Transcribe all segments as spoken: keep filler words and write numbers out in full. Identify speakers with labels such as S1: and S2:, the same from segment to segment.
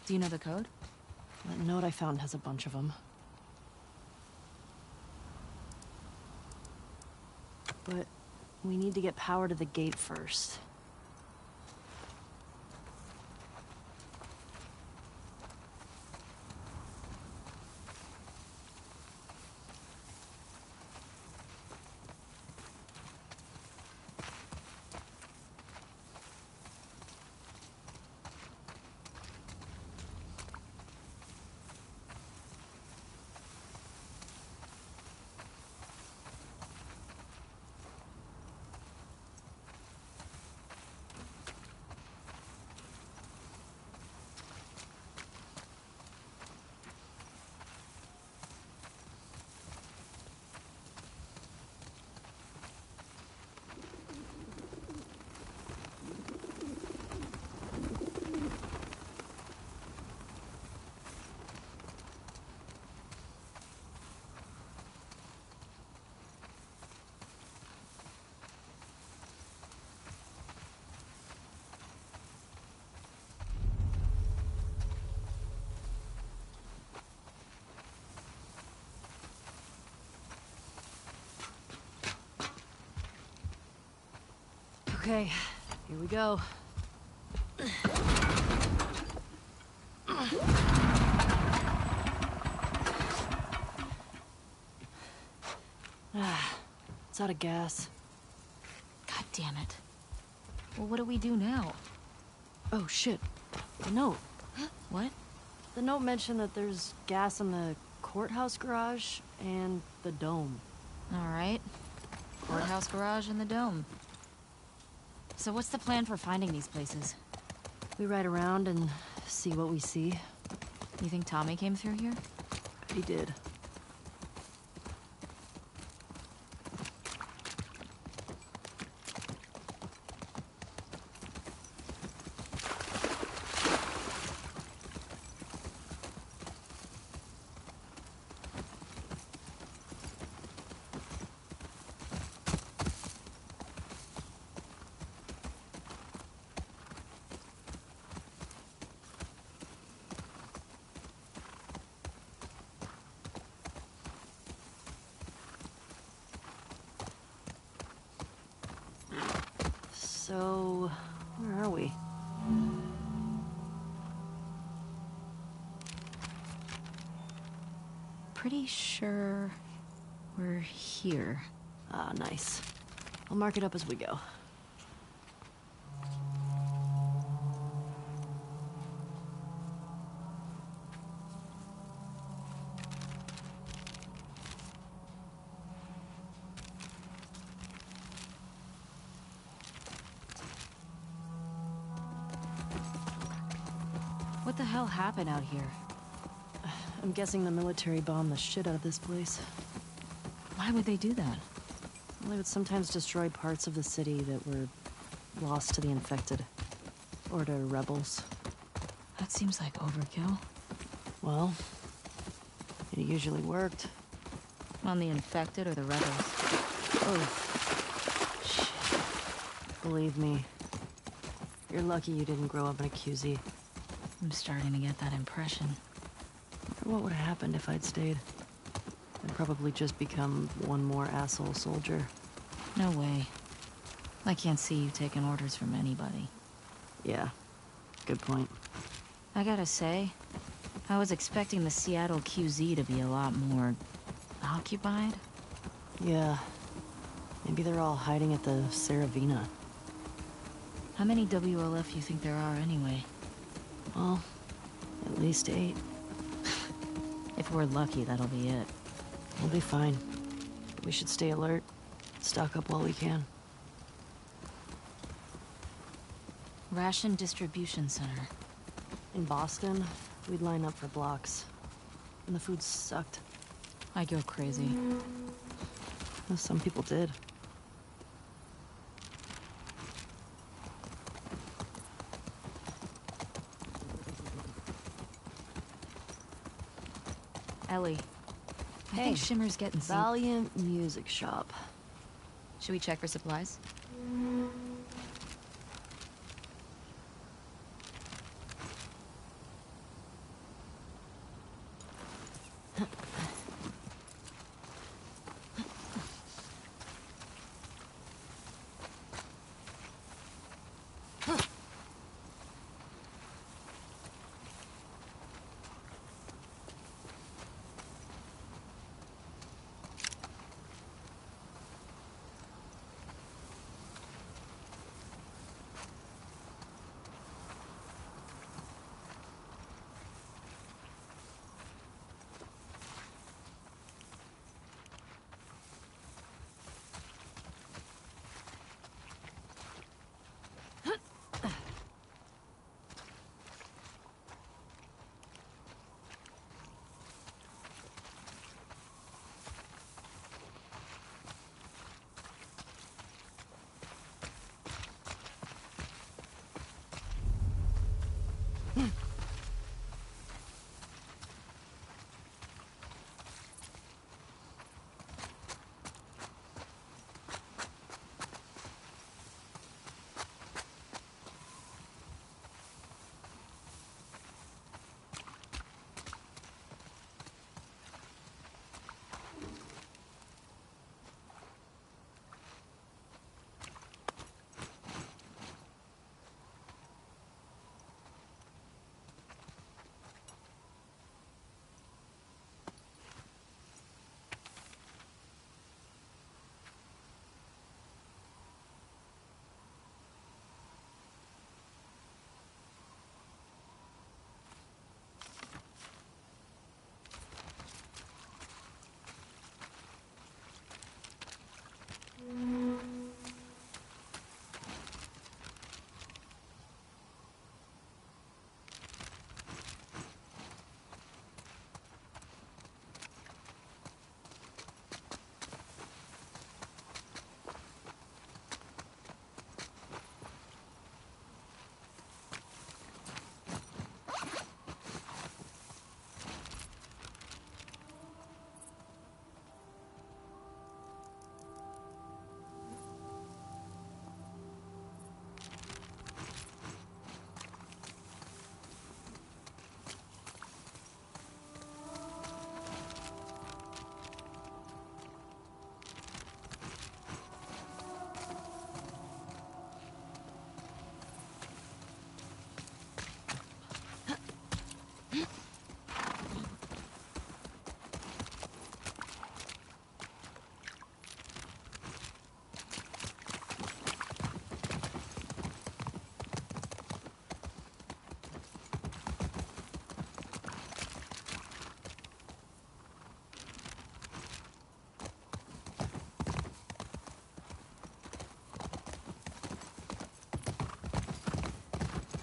S1: Do you know the code?
S2: That note I found has a bunch of them. But we need to get power to the gate first. Okay, here we go. Ah, it's out of gas.
S1: God damn it. Well, what do we do now?
S2: Oh shit, the note.
S1: What?
S2: The note mentioned that there's gas in the courthouse garage and the dome.
S1: All right. Courthouse garage and the dome. So what's the plan for finding these places?
S2: We ride around and see what we see.
S1: You think Tommy came through here?
S2: He did. So, where are we?
S1: Pretty sure we're here.
S2: Ah, nice. I'll mark it up as we go.
S1: What the hell happened out here?
S2: I'm guessing the military bombed the shit out of this place.
S1: Why would they do that?
S2: Well, they would sometimes destroy parts of the city that were lost to the infected. Or to rebels.
S1: That seems like overkill.
S2: Well, it usually worked.
S1: On the infected or the rebels?
S2: Oh. Shit. Believe me. You're lucky you didn't grow up in a Q Z.
S1: I'm starting to get that impression.
S2: What would have happened if I'd stayed? I'd probably just become one more asshole soldier.
S1: No way. I can't see you taking orders from anybody.
S2: Yeah, good point.
S1: I gotta say, I was expecting the Seattle Q Z to be a lot more occupied.
S2: Yeah, maybe they're all hiding at the Saravina.
S1: How many W L F you think there are anyway?
S2: Well, at least eight.
S1: If we're lucky, that'll be it.
S2: We'll be fine. We should stay alert. Stock up while we can.
S1: Ration Distribution Center.
S2: In Boston, we'd line up for blocks. And the food sucked.
S1: I go crazy.
S2: Well, some people did.
S1: Ellie. I
S2: Hey,
S1: think Shimmer's getting some...
S2: Valiant Music Shop.
S1: Should we check for supplies?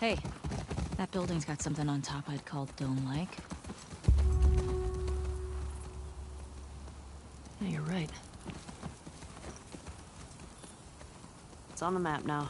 S1: Hey, that building's got something on top I'd call dome-like.
S2: Yeah, you're right. It's on the map now.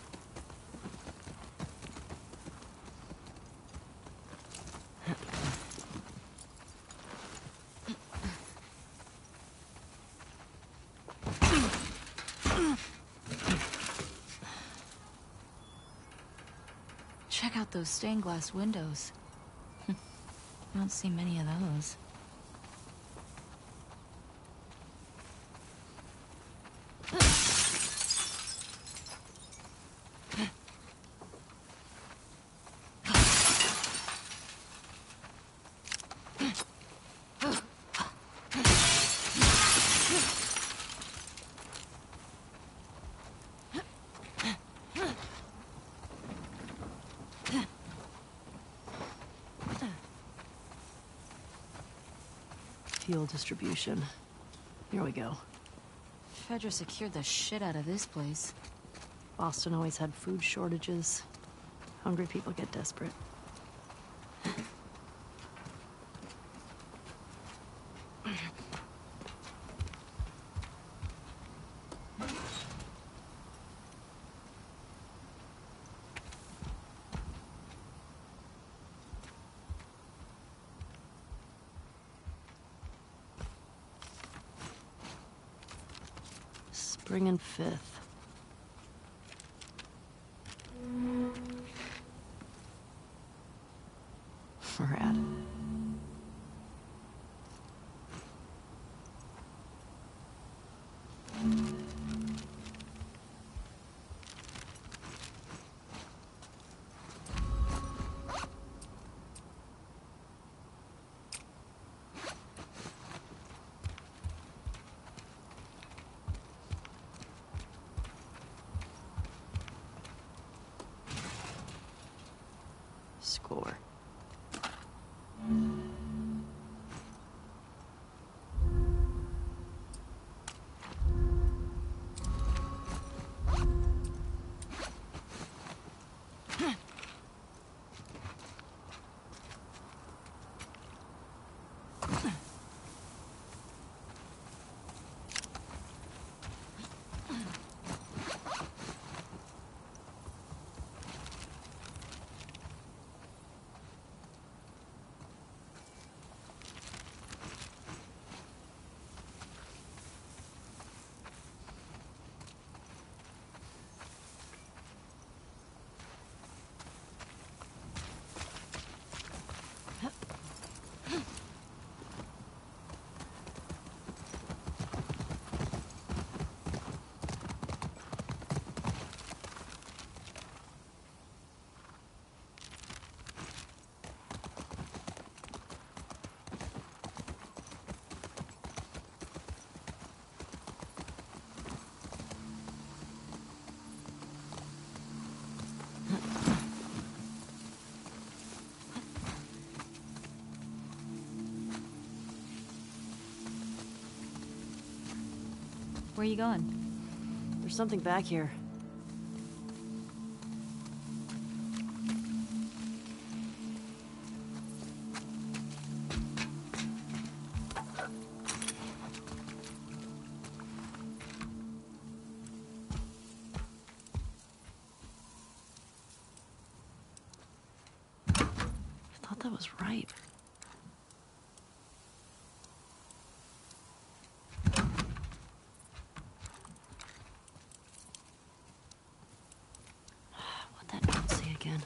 S1: Check out those stained glass windows. You don't see many of those.
S2: Fuel distribution. Here we go.
S1: Fedra secured the shit out of this place.
S2: Boston always had food shortages. Hungry people get desperate. Spring and Fifth. Rad. Score.
S1: Where are you going?
S2: There's something back here. I thought that was right. What that note say again?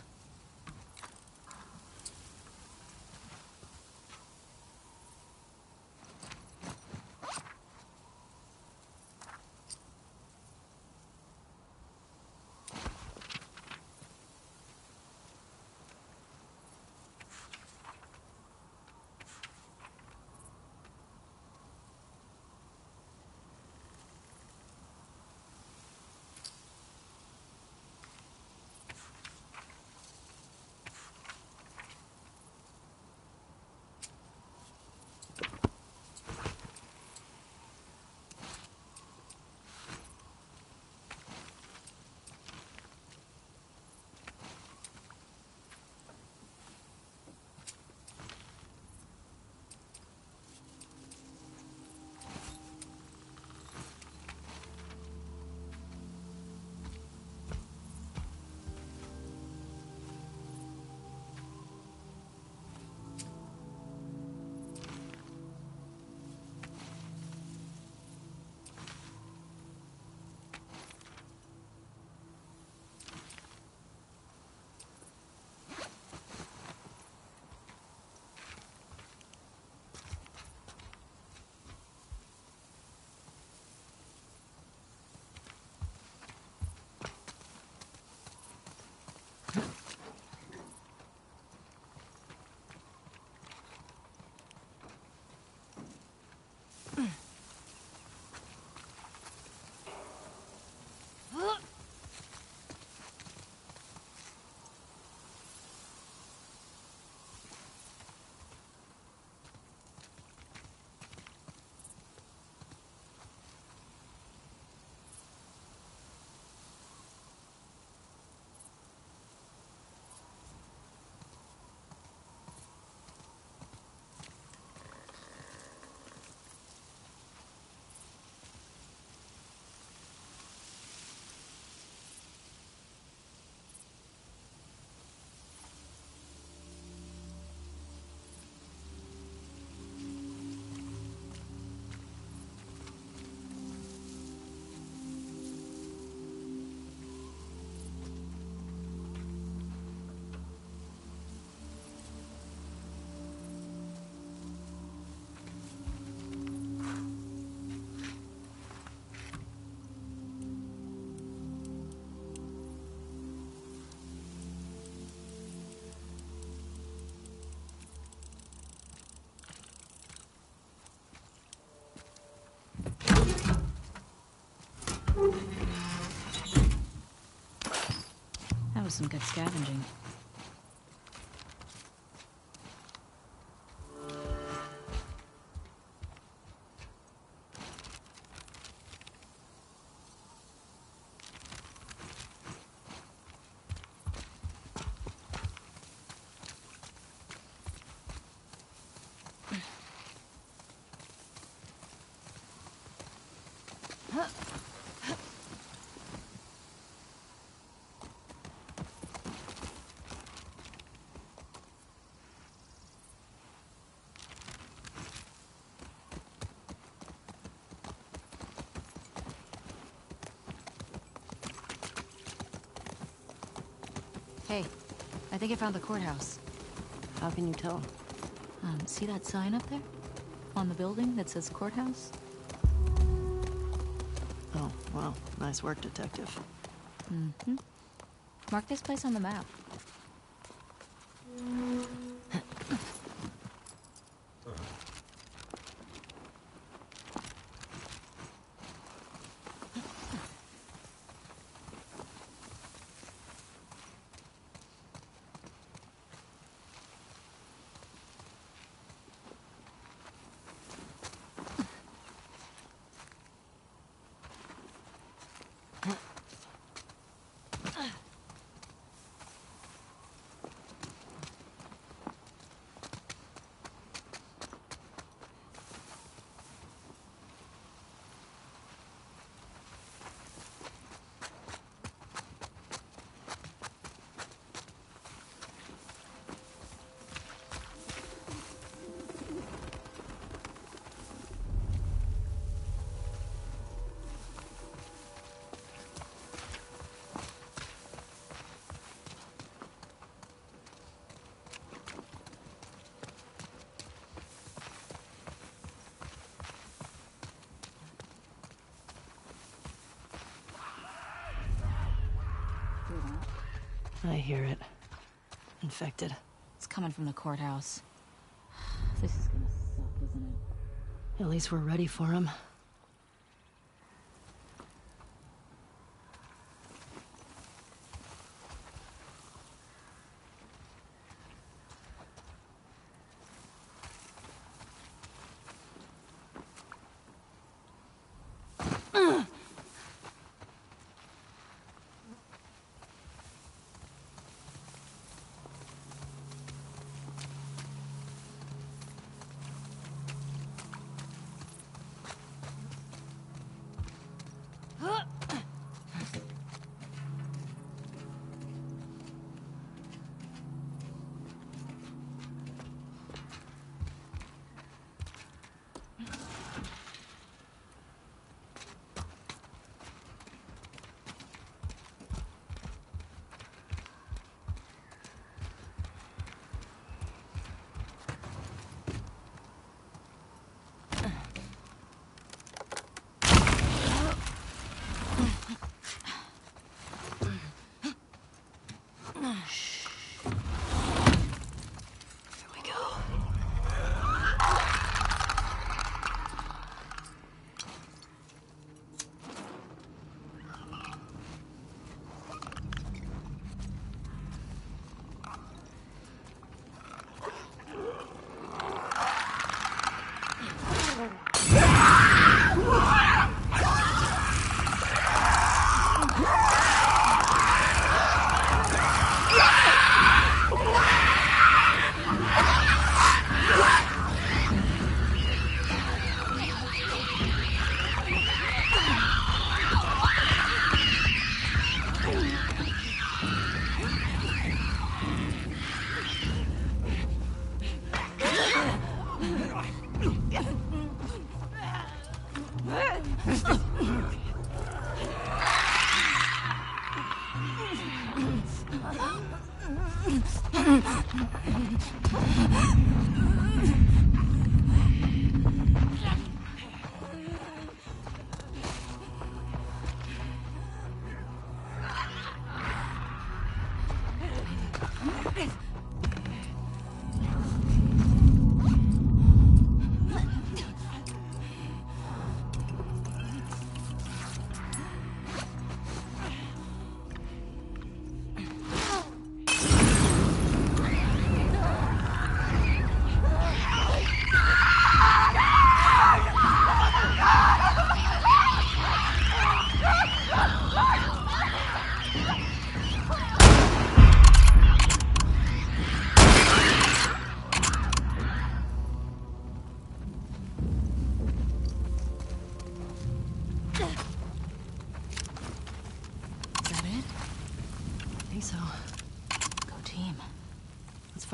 S1: was some good scavenging. Hey, I think I found the courthouse.
S2: How can you tell?
S1: Um, see that sign up there? On the building that says courthouse?
S2: Oh, wow. Nice work, detective.
S1: Mm-hmm. Mark this place on the map.
S2: I hear it. Infected.
S1: It's coming from the courthouse. This is gonna suck, isn't it?
S2: At least we're ready for him.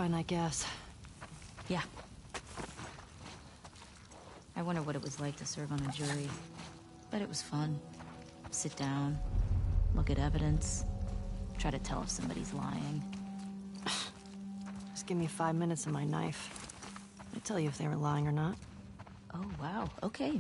S2: find that gas.
S1: Yeah. I wonder what it was like to serve on a jury. But it was fun. Sit down, look at evidence, try to tell if somebody's lying.
S2: Just give me five minutes and my knife. I'd tell you if they were lying or not.
S1: Oh, wow. Okay.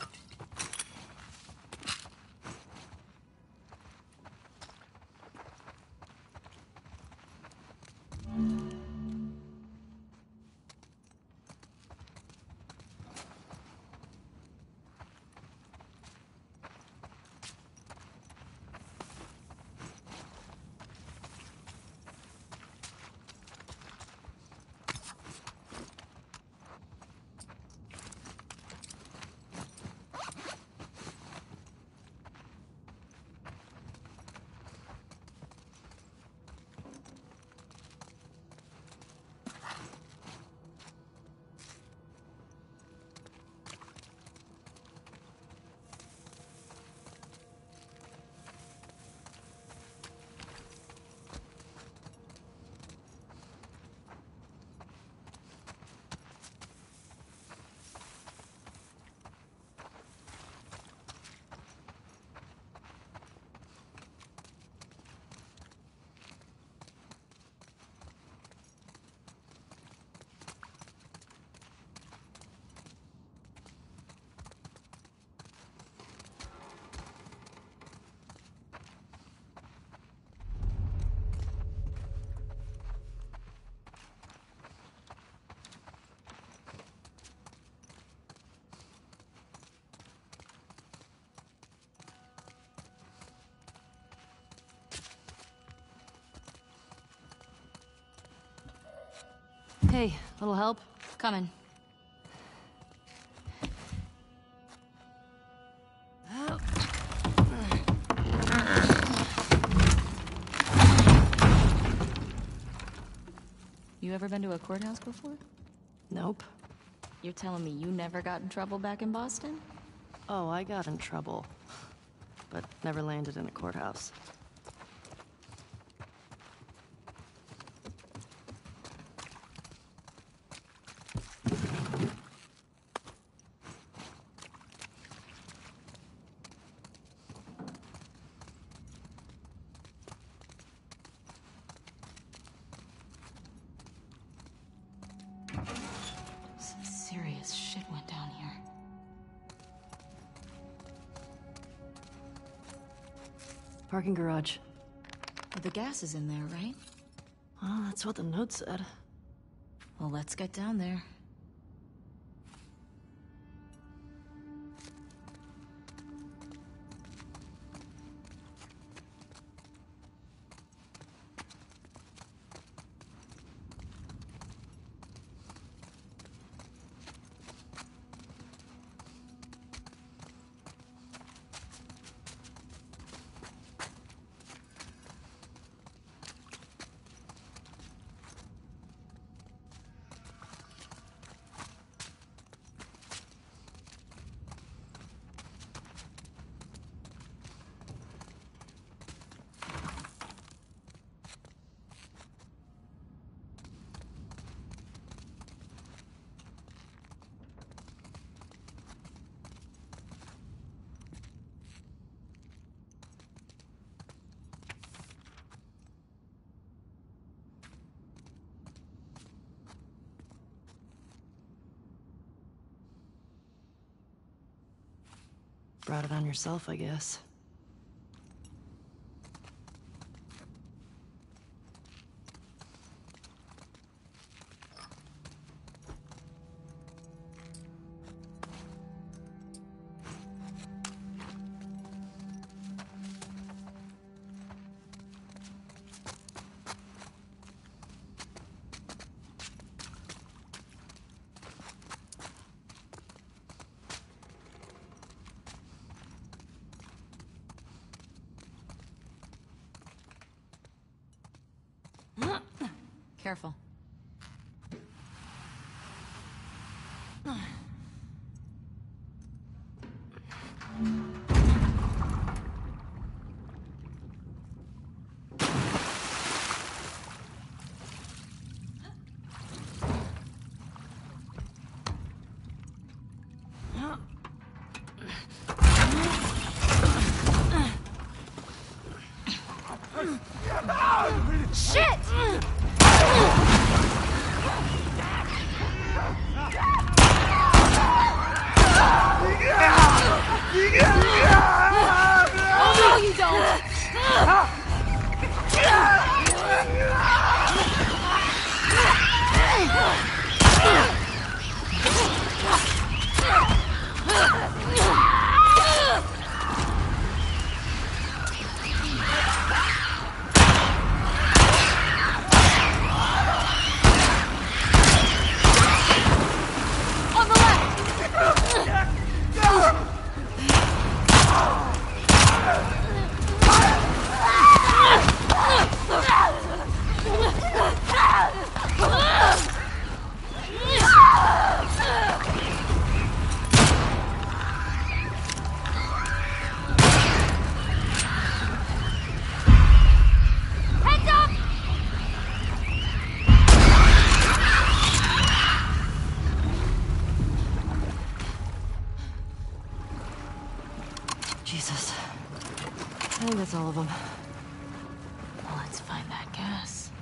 S2: Hey, little help?
S1: Coming. You ever been to a courthouse before?
S2: Nope.
S1: You're telling me you never got in trouble back in Boston?
S2: Oh, I got in trouble. But never landed in a courthouse.
S1: Some serious shit went down here.
S2: Parking garage.
S1: Well, the gas is in there, right?
S2: Well, that's what the note said.
S1: Well, let's get down there.
S2: Brought it on yourself, I guess.
S1: Careful.
S2: I think that's all of them.
S1: Well, let's find that gas.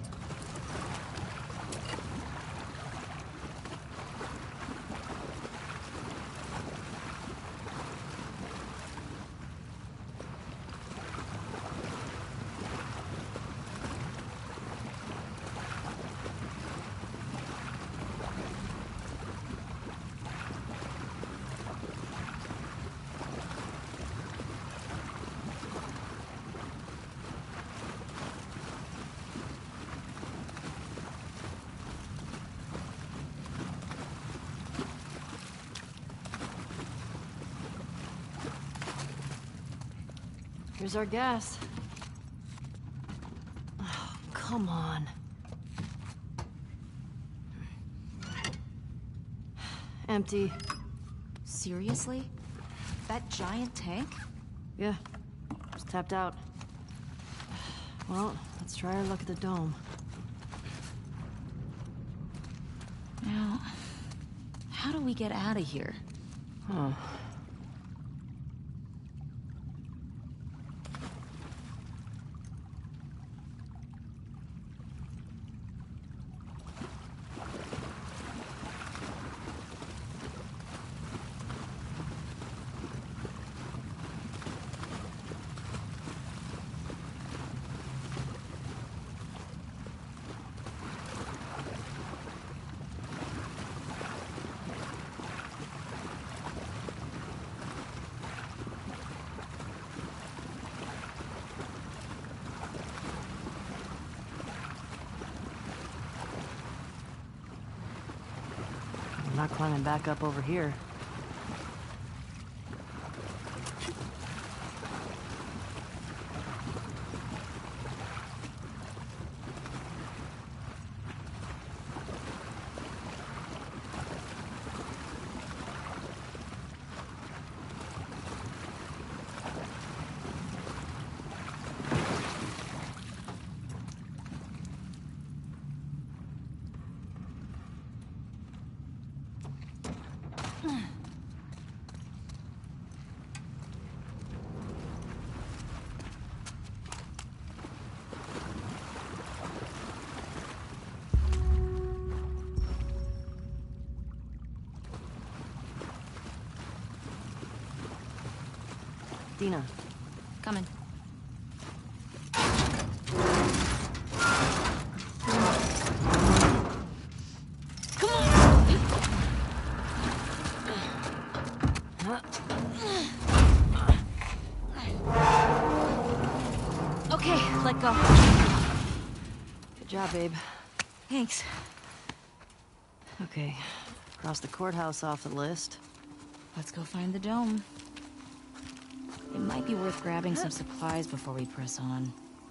S2: Here's our gas. Oh, come on. Empty.
S1: Seriously? That giant tank?
S2: Yeah, just tapped out. Well, let's try our luck at the dome.
S1: Now, how do we get out of here?
S2: Huh. I'm not climbing back up over here. Dina.
S1: Coming. Okay, let go.
S2: Good job, babe.
S1: Thanks.
S2: Okay, cross the courthouse off the list.
S1: Let's go find the dome. It might be worth grabbing some supplies before we press on.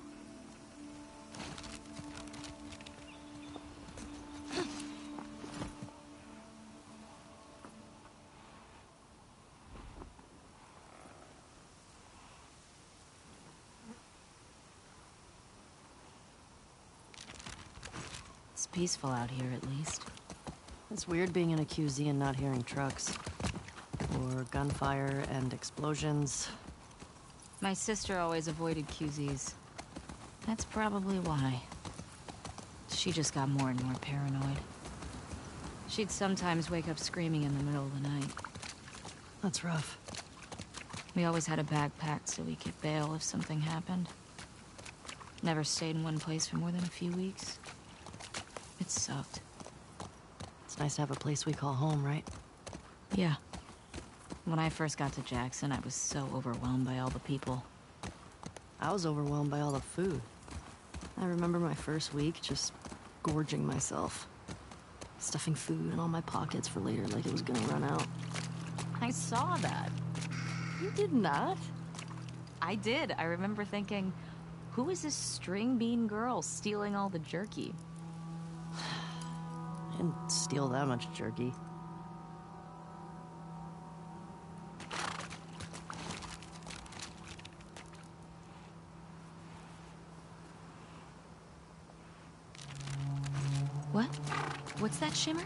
S1: It's peaceful out here, at least.
S2: It's weird being in a Q Z and not hearing trucks. Or gunfire and explosions.
S1: My sister always avoided Q Zs. That's probably why. She just got more and more paranoid. She'd sometimes wake up screaming in the middle of the night.
S2: That's rough.
S1: We always had a bag packed so we could bail if something happened. Never stayed in one place for more than a few weeks. It sucked.
S2: It's nice to have a place we call home, right?
S1: Yeah. When I first got to Jackson, I was so overwhelmed by all the people.
S2: I was overwhelmed by all the food. I remember my first week just gorging myself. Stuffing food in all my pockets for later like it was gonna run out.
S1: I saw that.
S2: You did not?
S1: I did. I remember thinking, who is this string bean girl stealing all the jerky?
S2: I didn't steal that much jerky.
S1: What? What's that shimmer?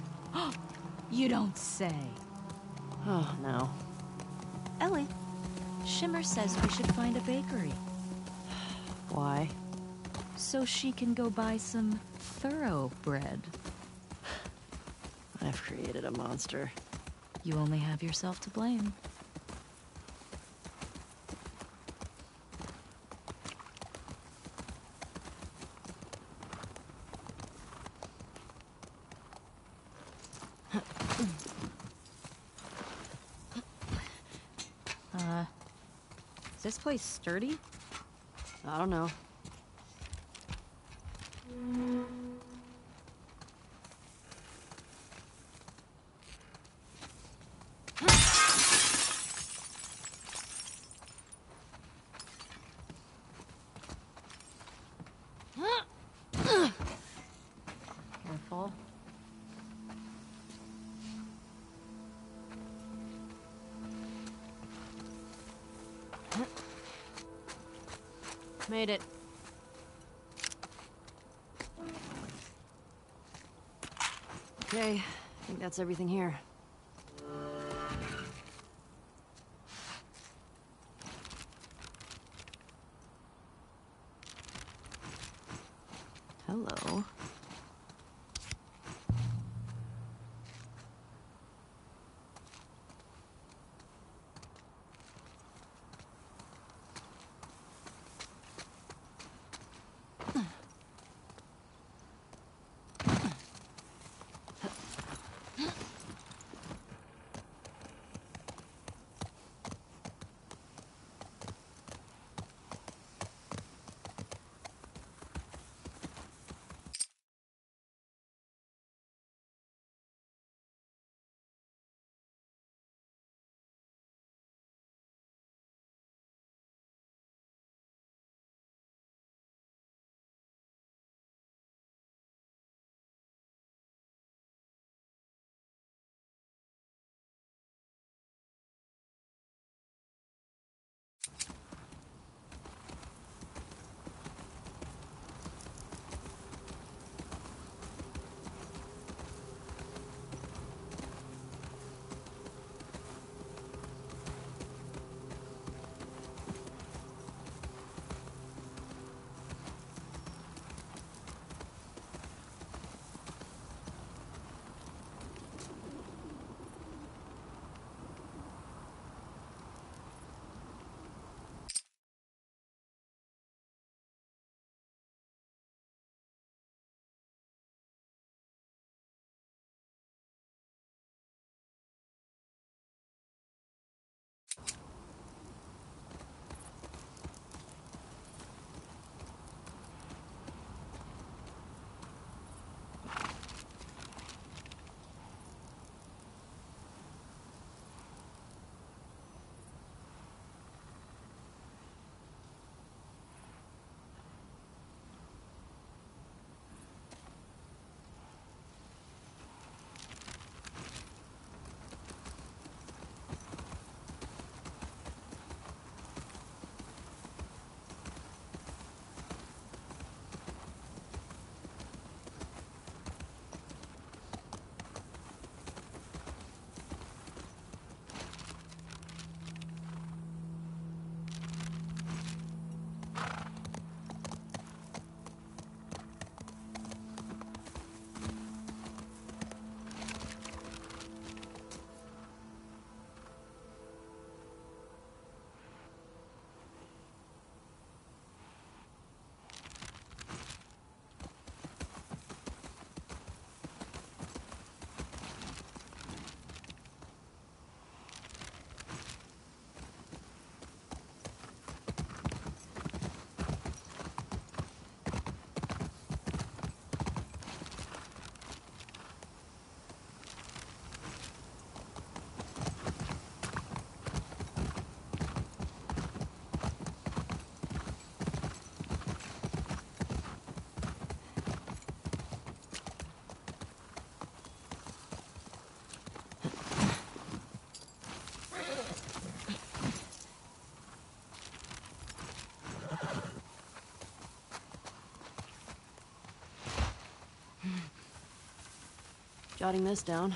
S1: You don't say.
S2: Oh, no.
S1: Ellie, Shimmer says we should find a bakery.
S2: Why?
S1: So she can go buy some thoroughbread.
S2: I've created a monster.
S1: You only have yourself to blame. Uh, is this place sturdy?
S2: I don't know.
S1: Careful.
S2: Made it. Okay, I think that's everything here. Hello. Jotting this down.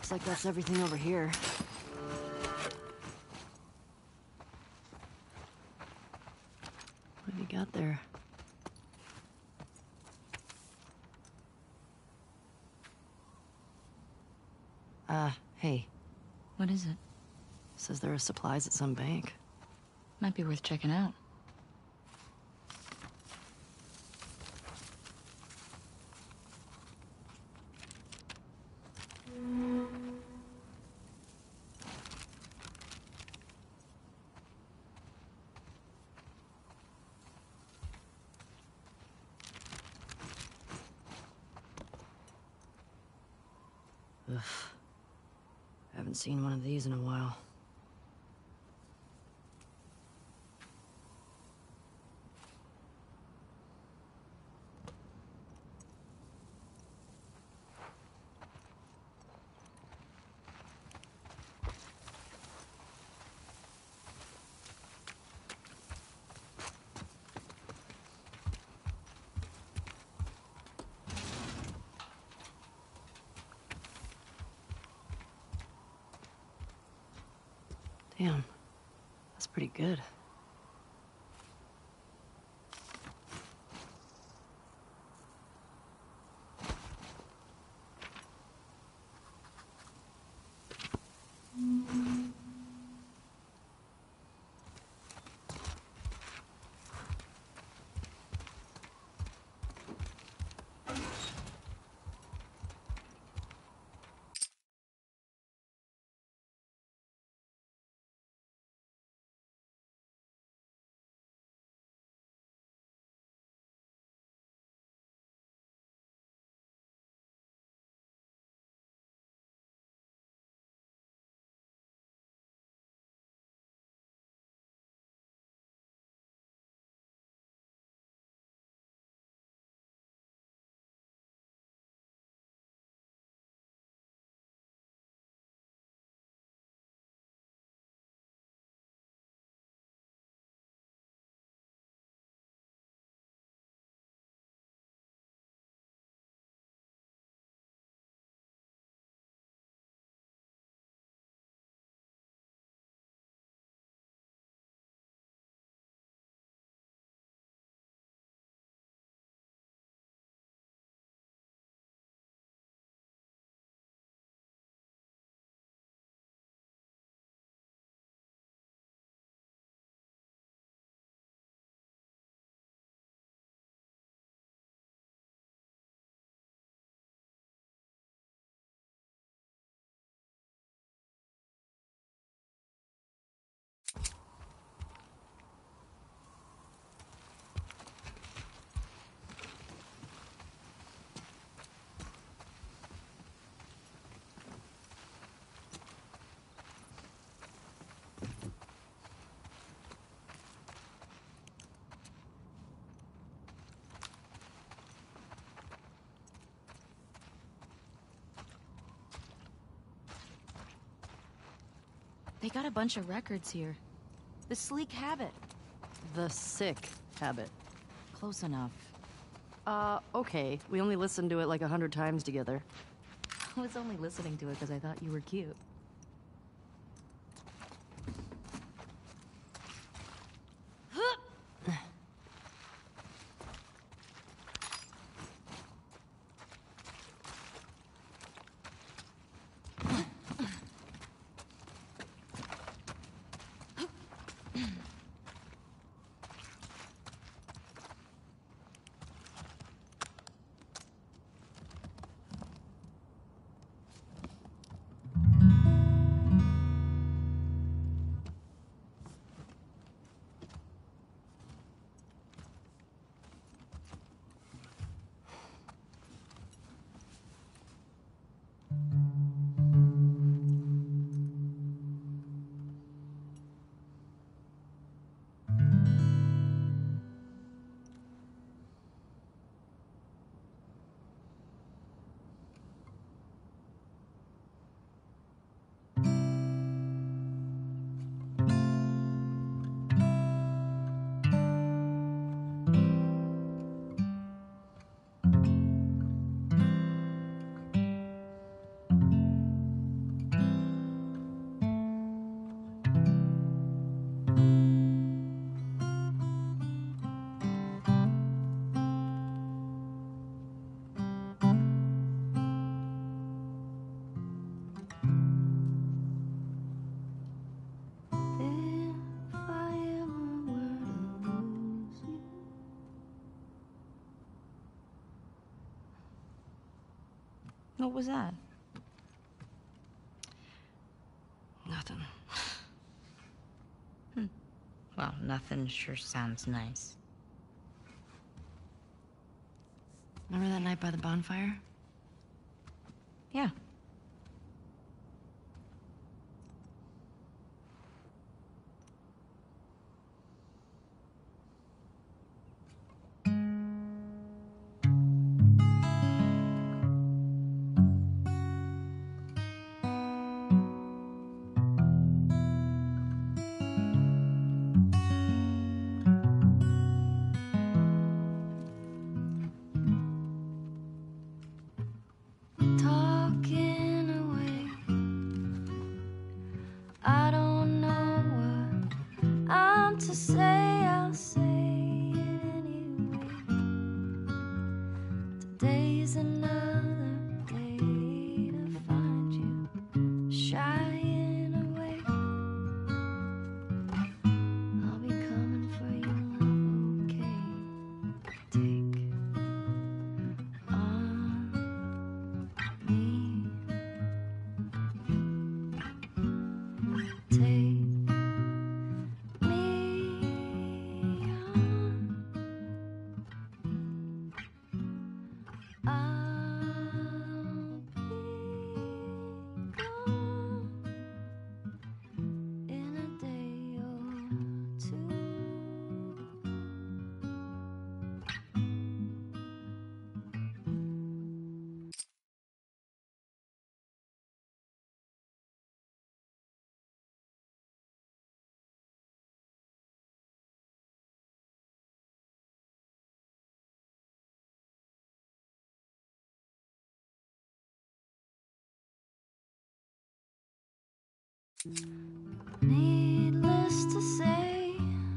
S2: Looks like that's everything over here. What have you got there? Uh, hey.
S1: What is it?
S2: Says there are supplies at some bank.
S1: Might be worth checking out.
S2: Ugh. Haven't seen one of these in a while. Damn. That's pretty good.
S1: They got a bunch of records here. The Sleek Habit.
S2: The sick habit.
S1: Close enough.
S2: Uh, okay. We only listened to it like a hundred times together.
S1: I was only listening to it because I thought you were cute. What was that?
S2: Nothing.
S1: Hmm. Well, nothing sure sounds nice.
S2: Remember that night by the bonfire?
S1: Yeah.
S2: Talking away. I don't know what I'm to say. I'll say it anyway. Today's another day to find you shying away. I'll be coming for you, love, okay? Take on me. Take me on. I'll be gone in a day or two. Needless to say,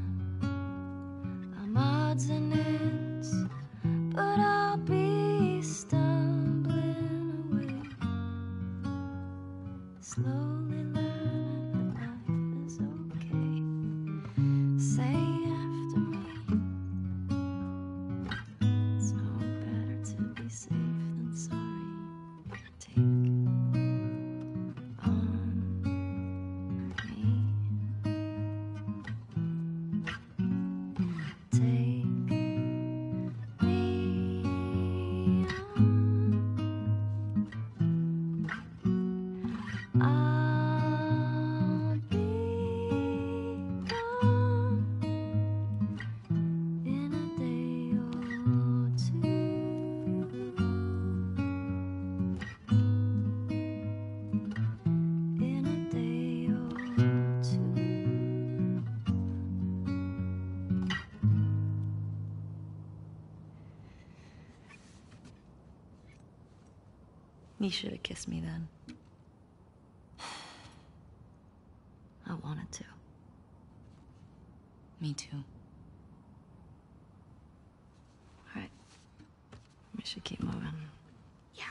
S2: I'm odds and ends, but I'll be stumbling away, slowly learning that life is okay. Say after me, it's no better to be safe than sorry. Take on me. Take me on. I'll be gone in a day or two. In a day or two.
S1: You should have kissed me then.
S2: I wanted to.
S1: Me too.
S2: All right. We should keep moving.
S1: Yeah.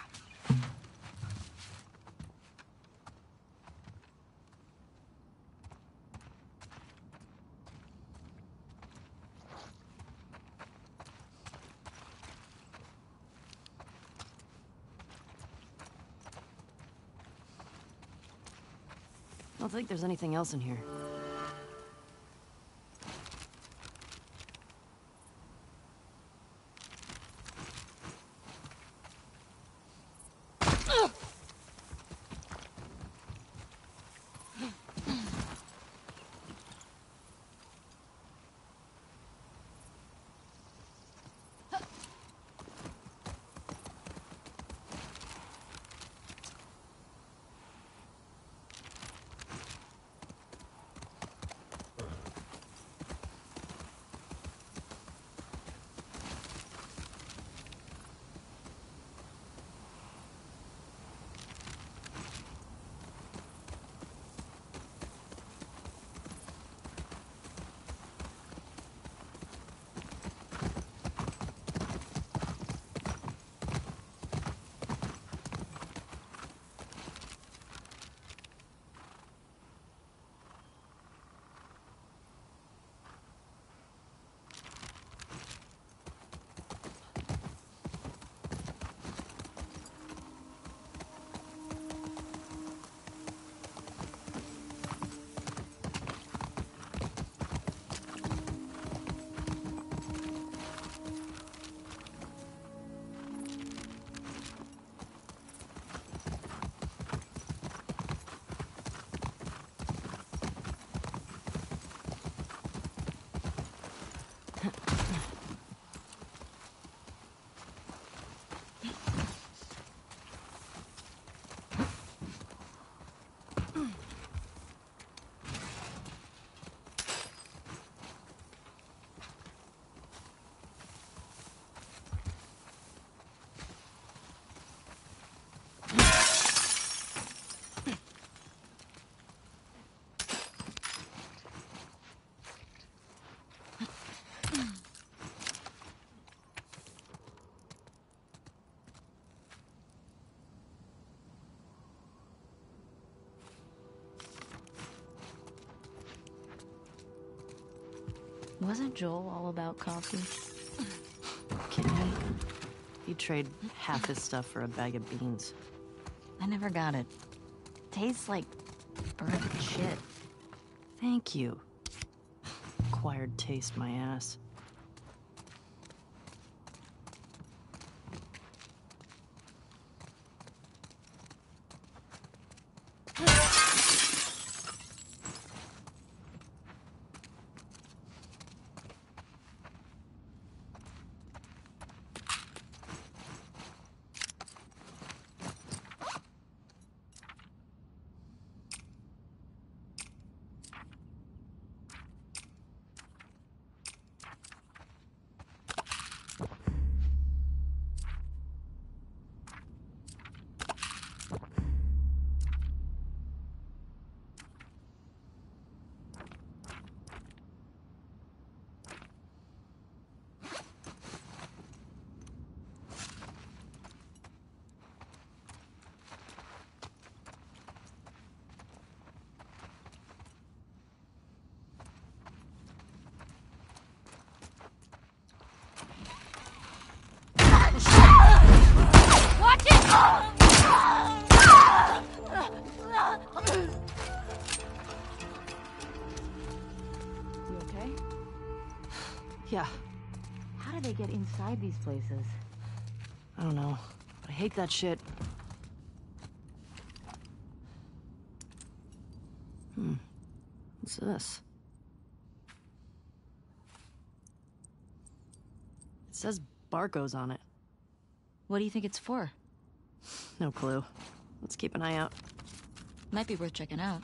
S2: I don't think there's anything else in here.
S1: Wasn't Joel all about coffee?
S2: Kidding me? He'd trade half his stuff for a bag of beans.
S1: I never got it. Tastes like burnt shit.
S2: Thank you. Acquired taste, my ass.
S1: Watch it! You okay?
S2: Yeah,
S1: How do they get inside these places?
S2: I don't know. But I hate that shit. Hmm. What's this? It says Barco's on it.
S1: What do you think it's for?
S2: No clue. Let's keep an eye out.
S1: Might be worth checking out.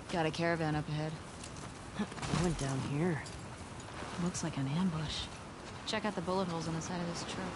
S1: Got a caravan up ahead.
S2: I went down here.
S1: Looks like an ambush. Check out the bullet holes on the side of this truck.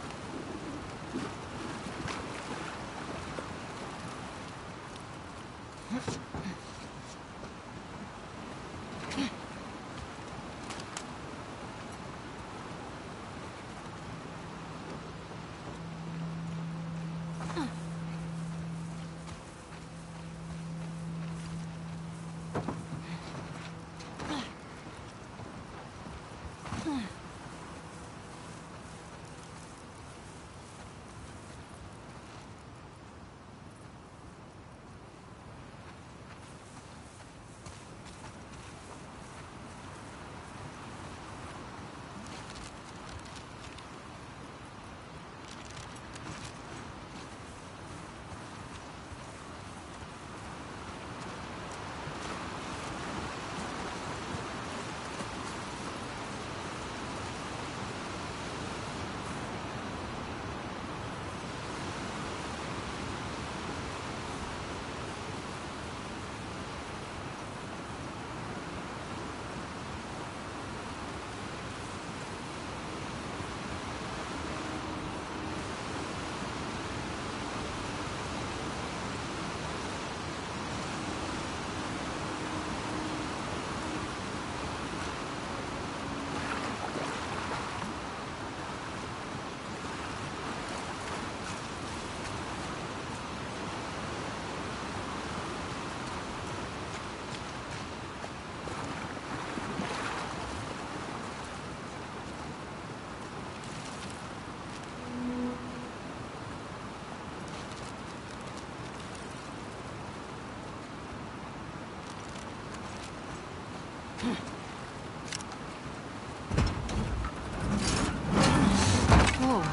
S2: Whoa.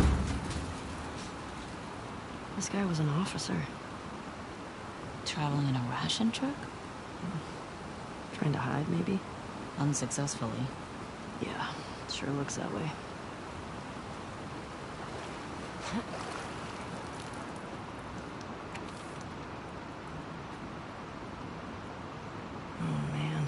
S2: This guy was an officer.
S1: Traveling in a ration truck?
S2: Trying to hide, maybe?
S1: Unsuccessfully.
S2: Yeah, sure looks that way. Oh, man.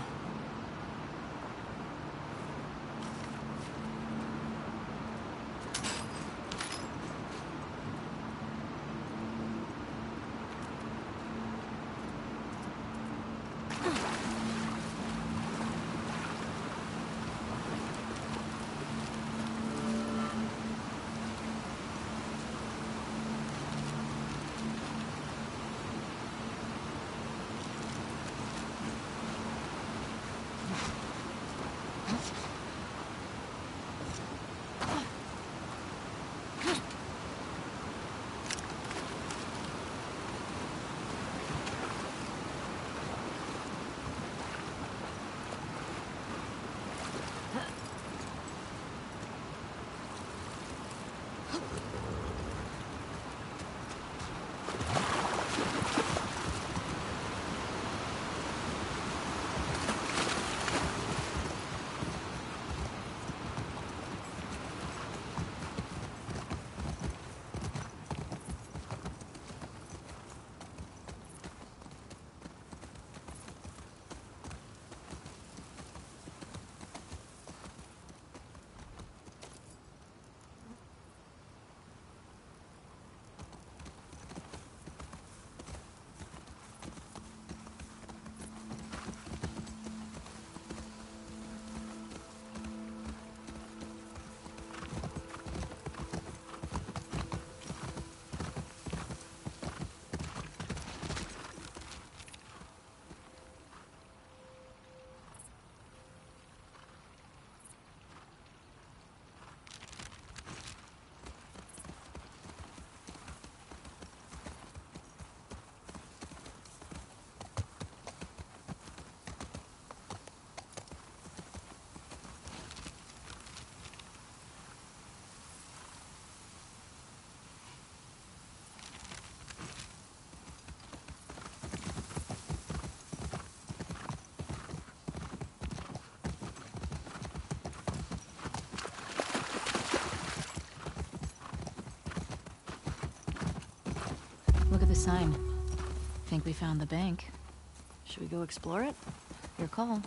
S1: Look at the sign. Think we found the bank.
S2: Should we go explore it?
S1: Your call.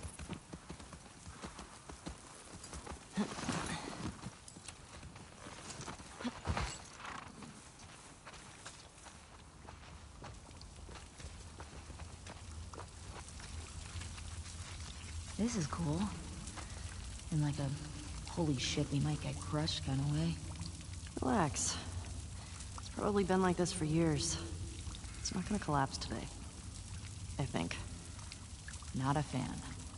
S1: This is cool. In like a holy shit, we might get crushed kind of way.
S2: Relax. It's probably been like this for years. It's not gonna collapse today. I think.
S1: Not a fan.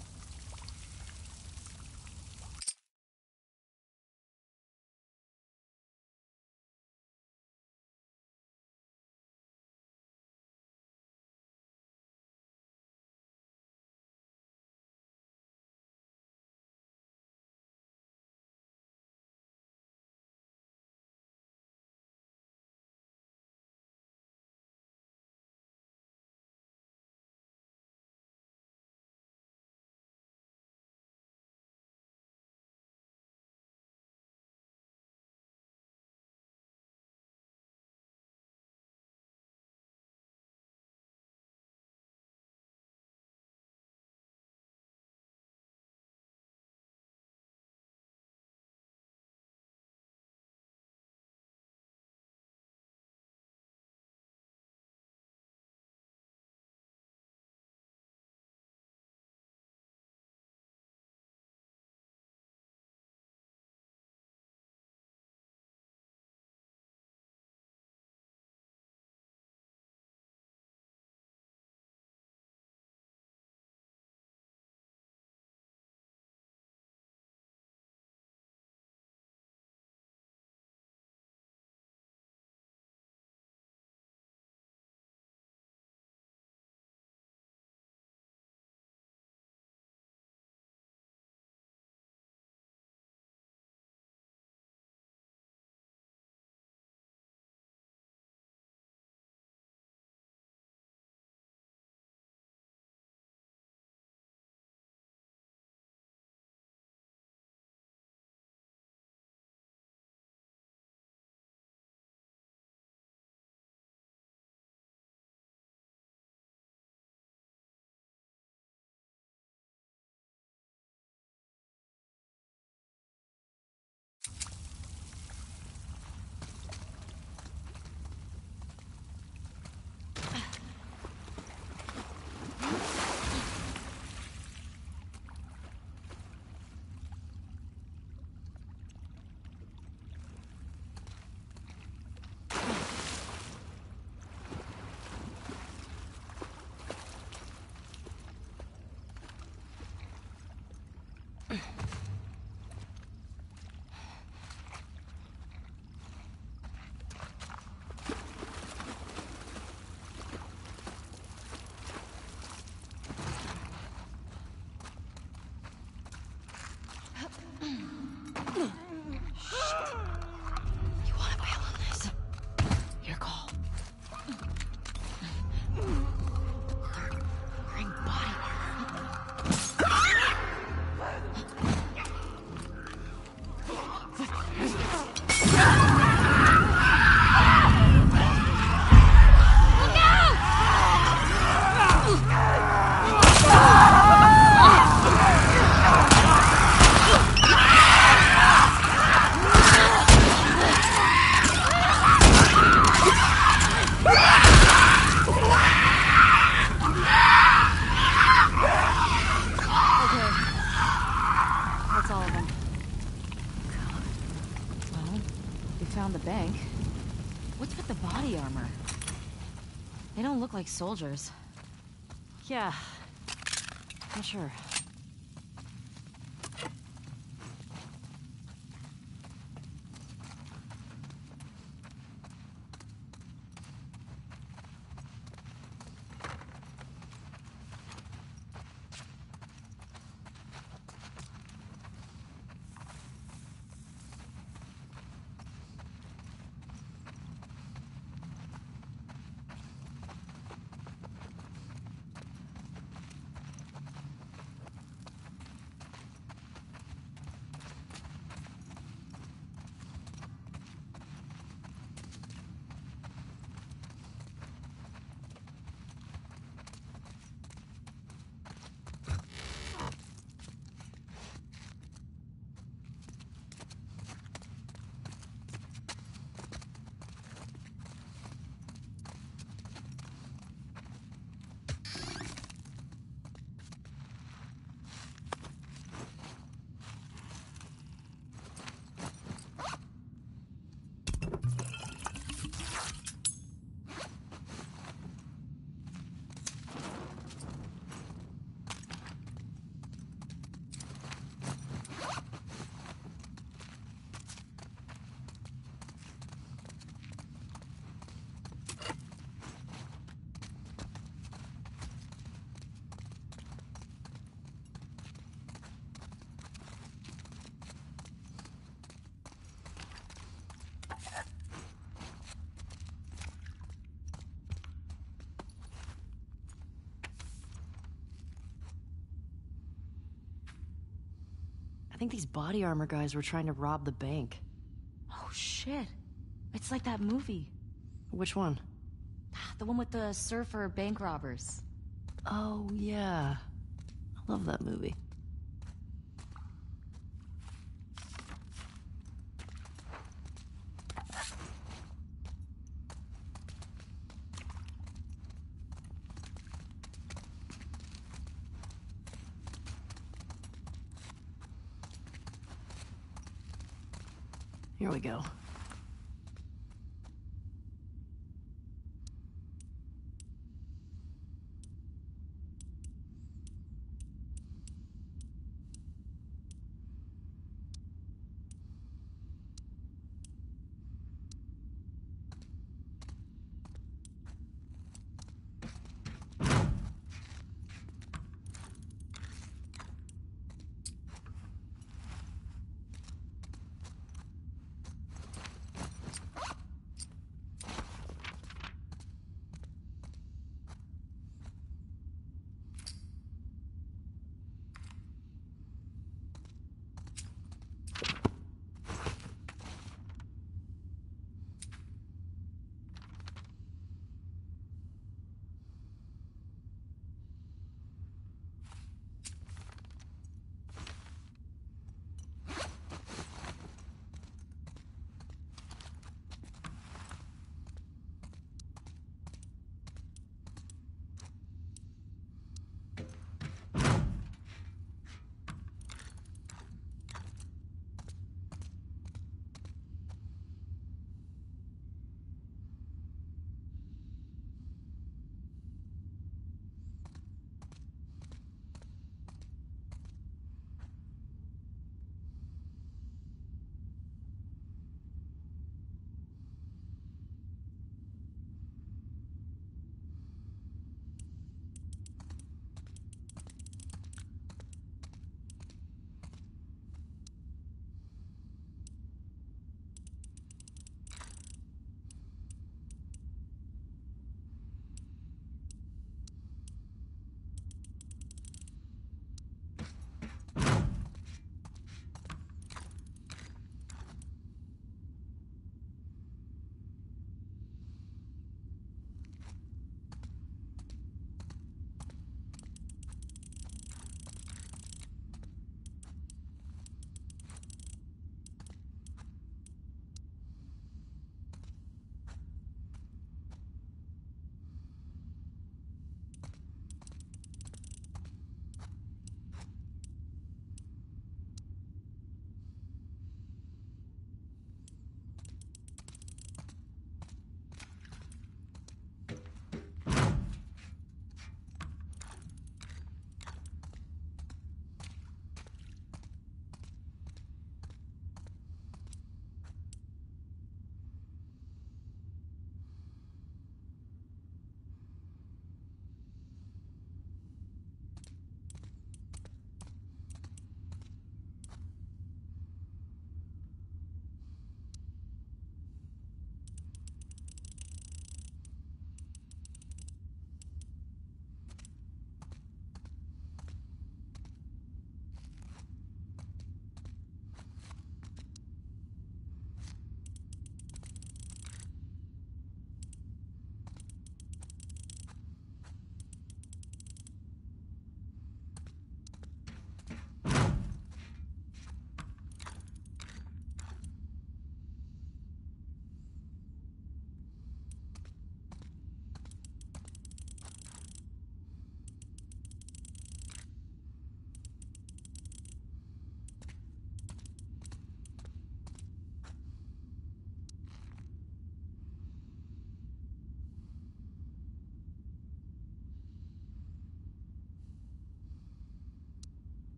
S1: Like soldiers.
S2: Yeah. Not sure. I think these body armor guys were trying to rob the bank.
S1: Oh, shit. It's like that movie.
S2: Which one?
S1: The one with the surfer bank robbers.
S2: Oh, yeah. I love that movie. Here we go.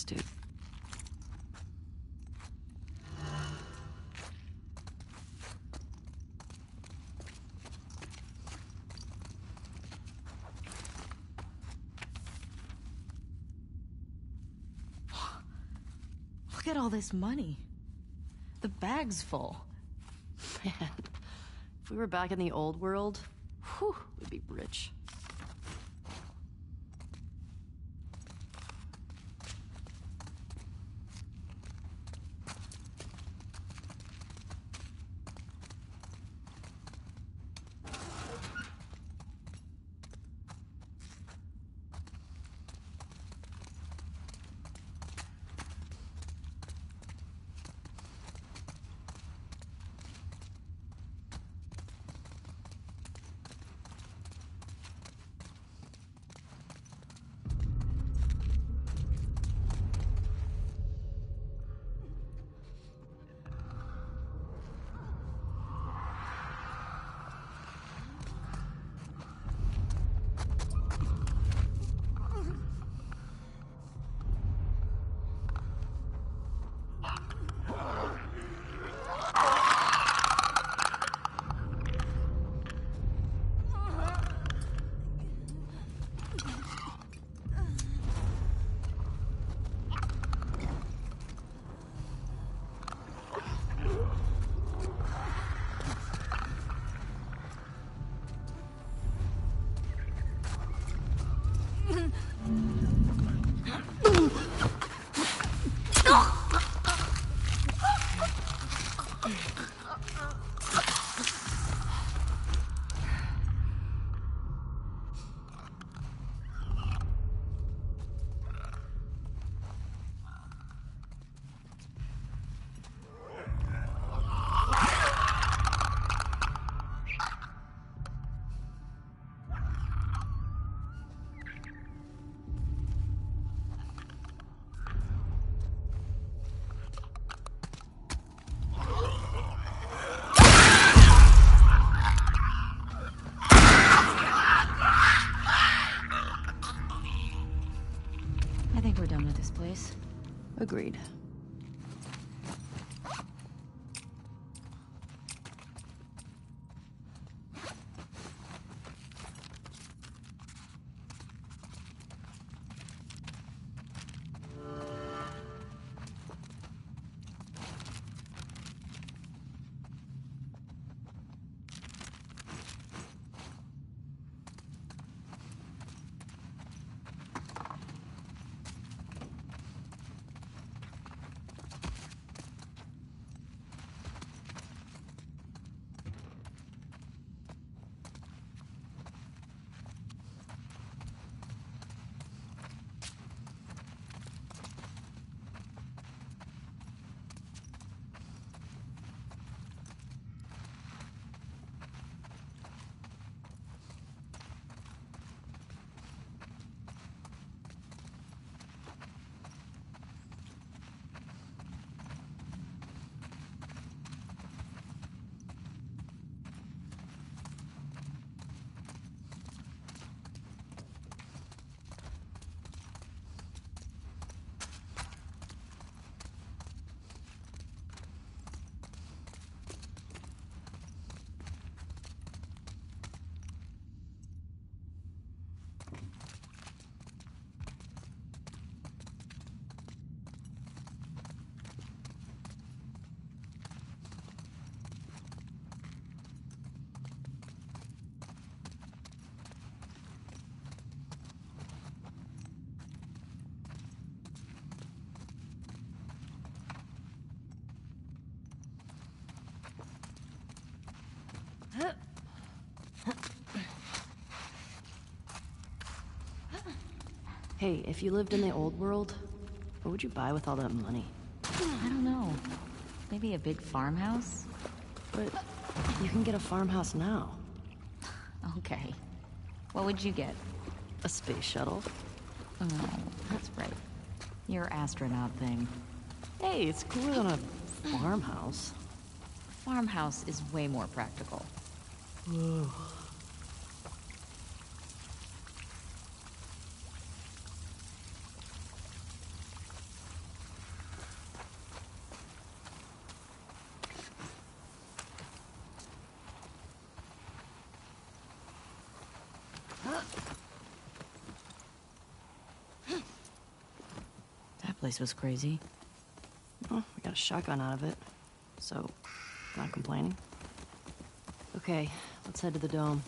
S2: Thanks, dude.
S1: Look at all this money. The bag's full.
S2: Man, if we were back in the old world, whew, we'd be rich. Agreed. Hey, if you lived in the old world, what would you buy with all that money?
S1: I don't know. Maybe a big farmhouse?
S2: But you can get a farmhouse now.
S1: Okay. What would you get?
S2: A space shuttle.
S1: Oh, that's right. Your astronaut thing.
S2: Hey, it's cooler than a farmhouse.
S1: Farmhouse is way more practical. Place was crazy.
S2: Well, we got a shotgun out of it, so not complaining. Okay, let's head to the dome.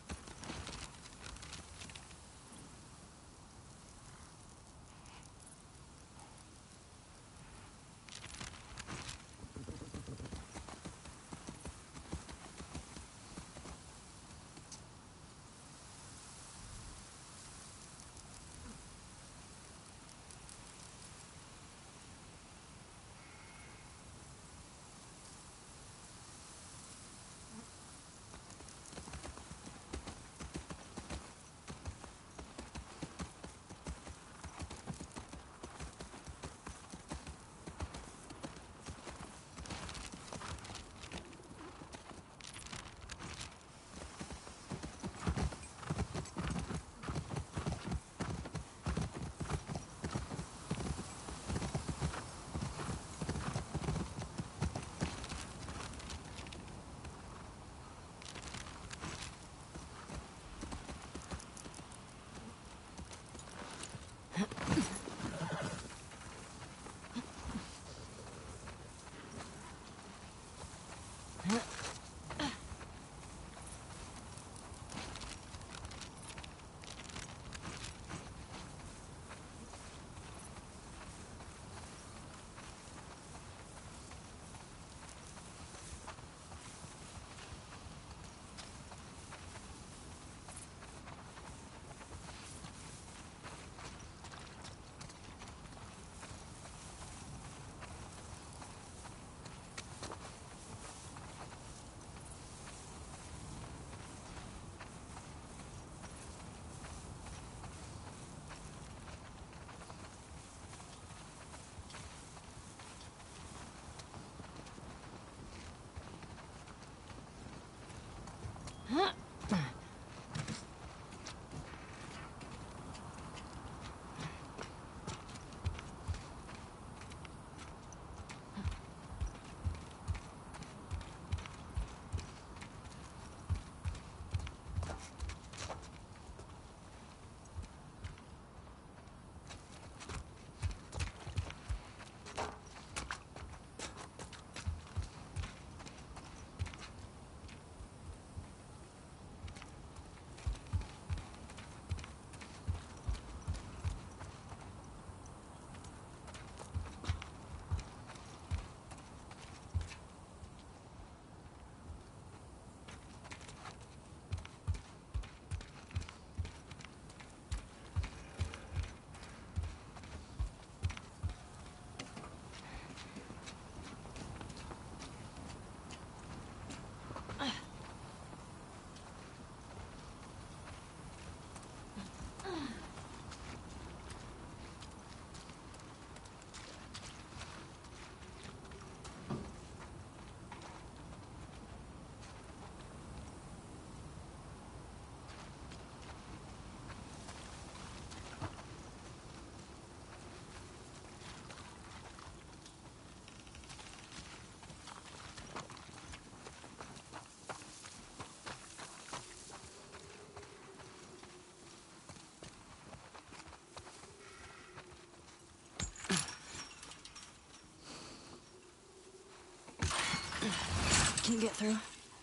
S2: Can you get through?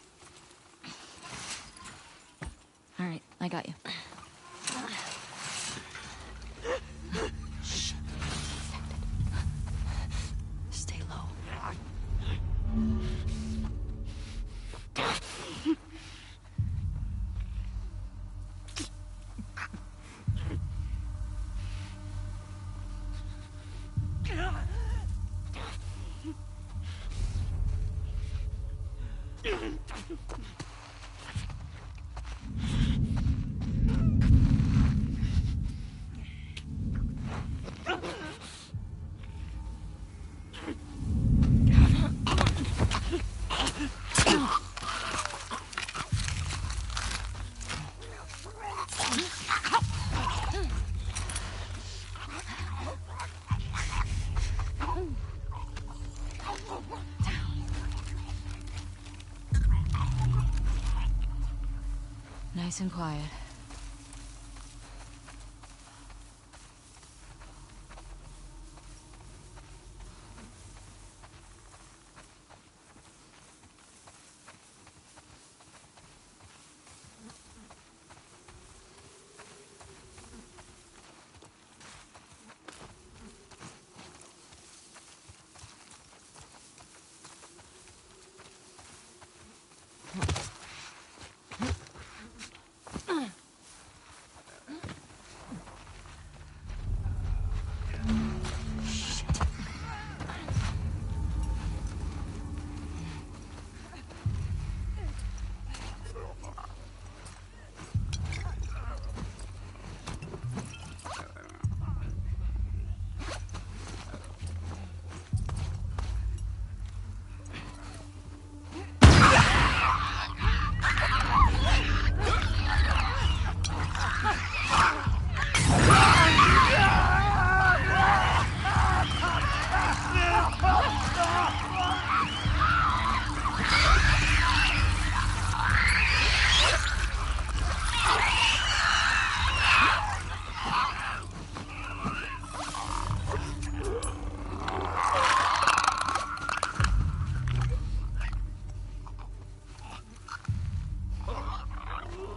S1: All right, I got you.
S2: Shh. Stay low.
S1: Nice and quiet.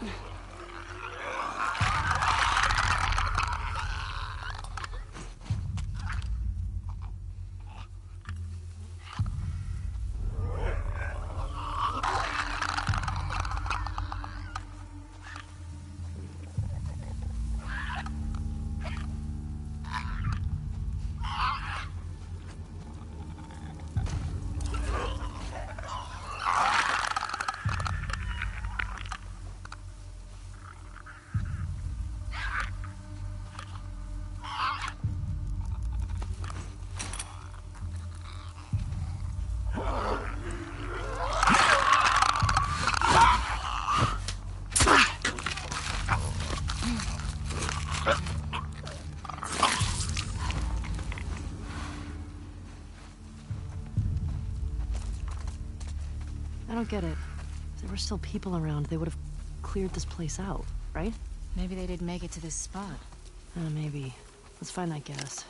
S2: I don't get it. If there were still people around, they would have cleared this place out, right?
S1: Maybe they didn't make it to this spot.
S2: Uh, maybe. Let's find that gas.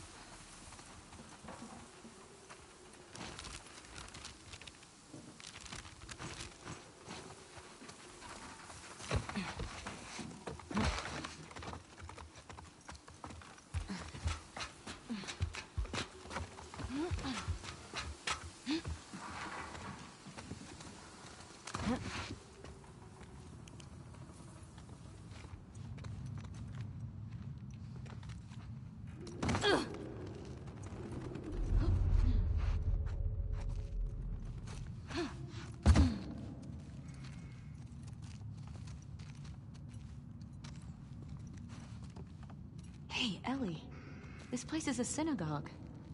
S1: Hey, Ellie. This place is a synagogue.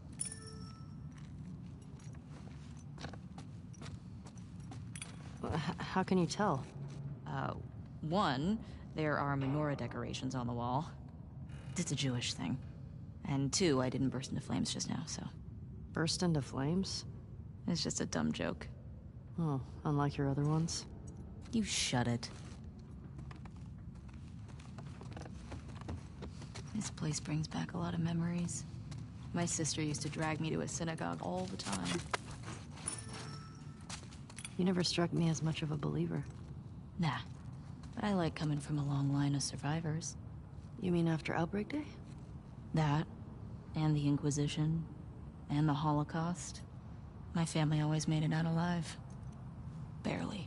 S2: Uh, h- how can you tell?
S1: Uh, one, there are menorah decorations on the wall. It's a Jewish thing. And two, I didn't burst into flames just now, so...
S2: Burst into flames?
S1: It's just a dumb joke.
S2: Oh, unlike your other ones?
S1: You shut it. This place brings back a lot of memories. My sister used to drag me to a synagogue all the time.
S2: You never struck me as much of a believer.
S1: Nah. But I like coming from a long line of survivors.
S2: You mean after Outbreak Day?
S1: That, and the Inquisition, and the Holocaust. My family always made it out alive. Barely.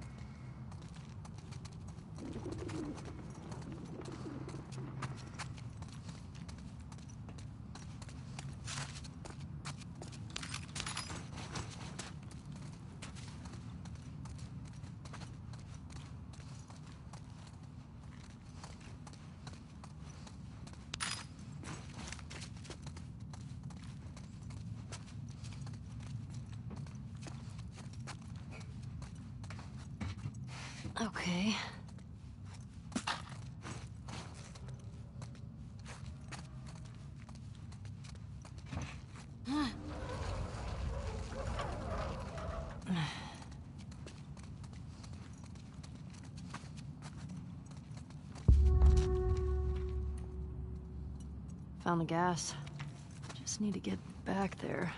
S2: Okay. Found the gas. Just need to get back there.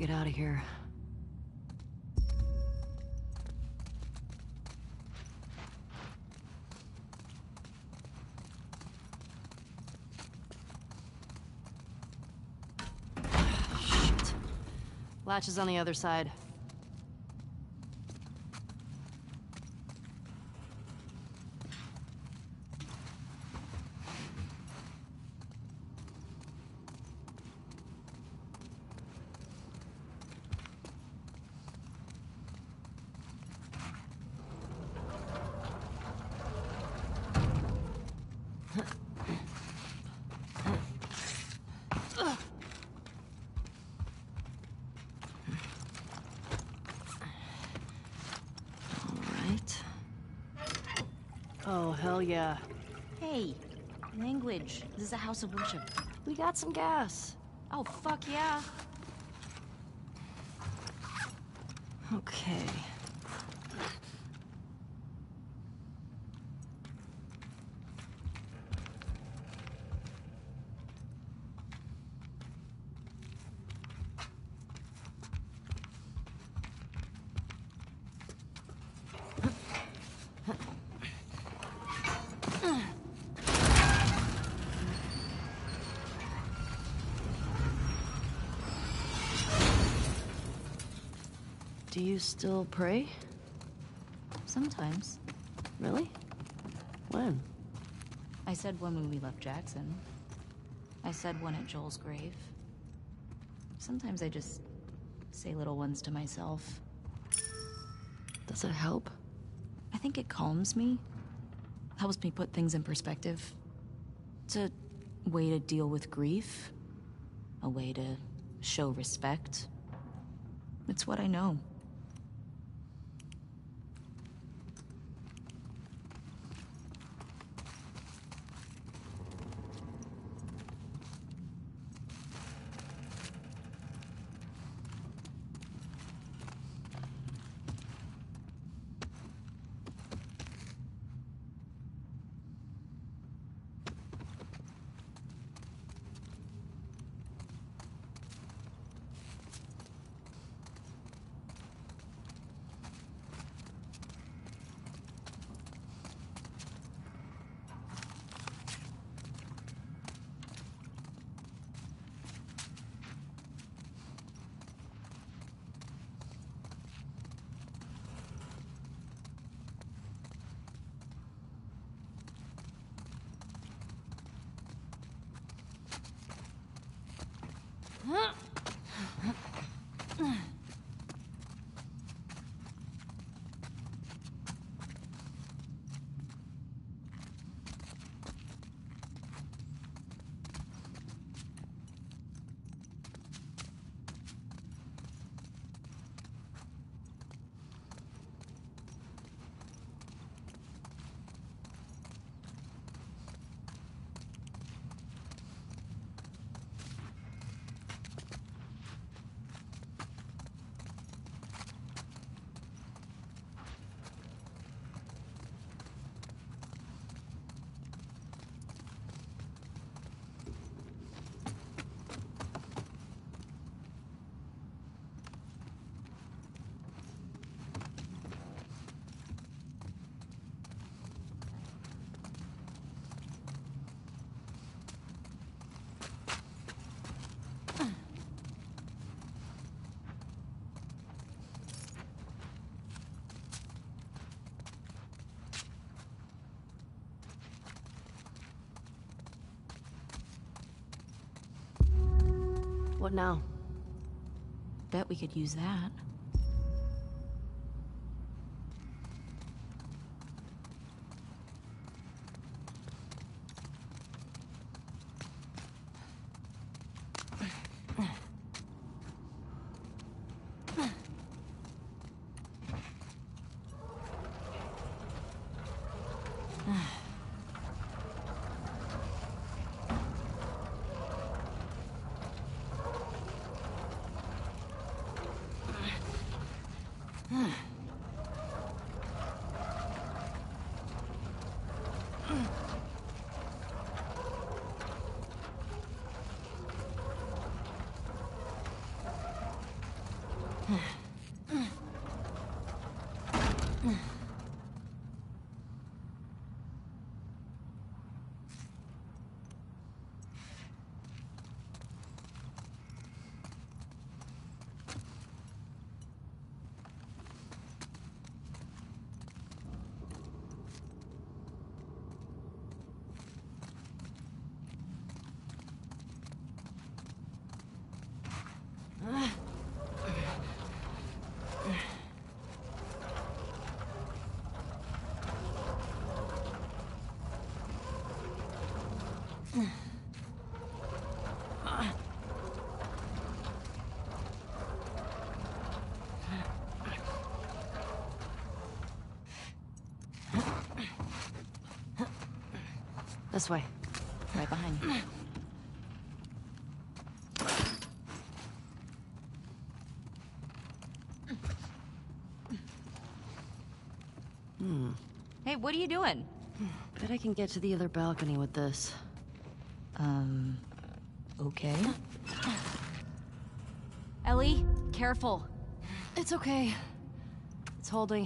S2: get out of here. Shit. Latch is on the other side. Oh, hell yeah.
S1: Hey, language. This is a house of worship.
S2: We got some gas.
S1: Oh, fuck yeah.
S2: Okay. Do you still pray?
S1: Sometimes.
S2: Really? When?
S1: I said one when we left Jackson. I said one at Joel's grave. Sometimes I just say little ones to myself.
S2: Does it help?
S1: I think it calms me. Helps me put things in perspective. It's a way to deal with grief. A way to show respect. It's what I know.
S2: What now?
S1: Bet we could use that.
S2: This way.
S1: Right behind you.
S2: Hmm.
S1: Hey, what are you doing?
S2: Bet I can get to the other balcony with this.
S1: Um, okay. Ellie, careful.
S2: It's okay. It's holding.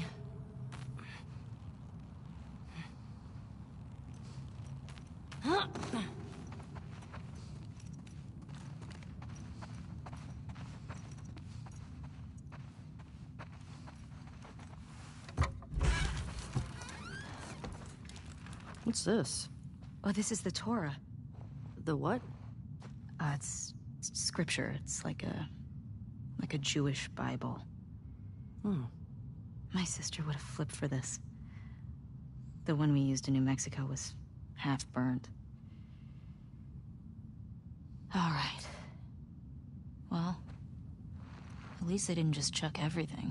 S2: What's this?
S1: Oh, this is the Torah.
S2: The what?
S1: Uh, it's, it's scripture. It's like a... like a Jewish Bible.
S2: Hmm.
S1: My sister would have flipped for this. The one we used in New Mexico was half burned. All right. Well, at least they didn't just chuck everything.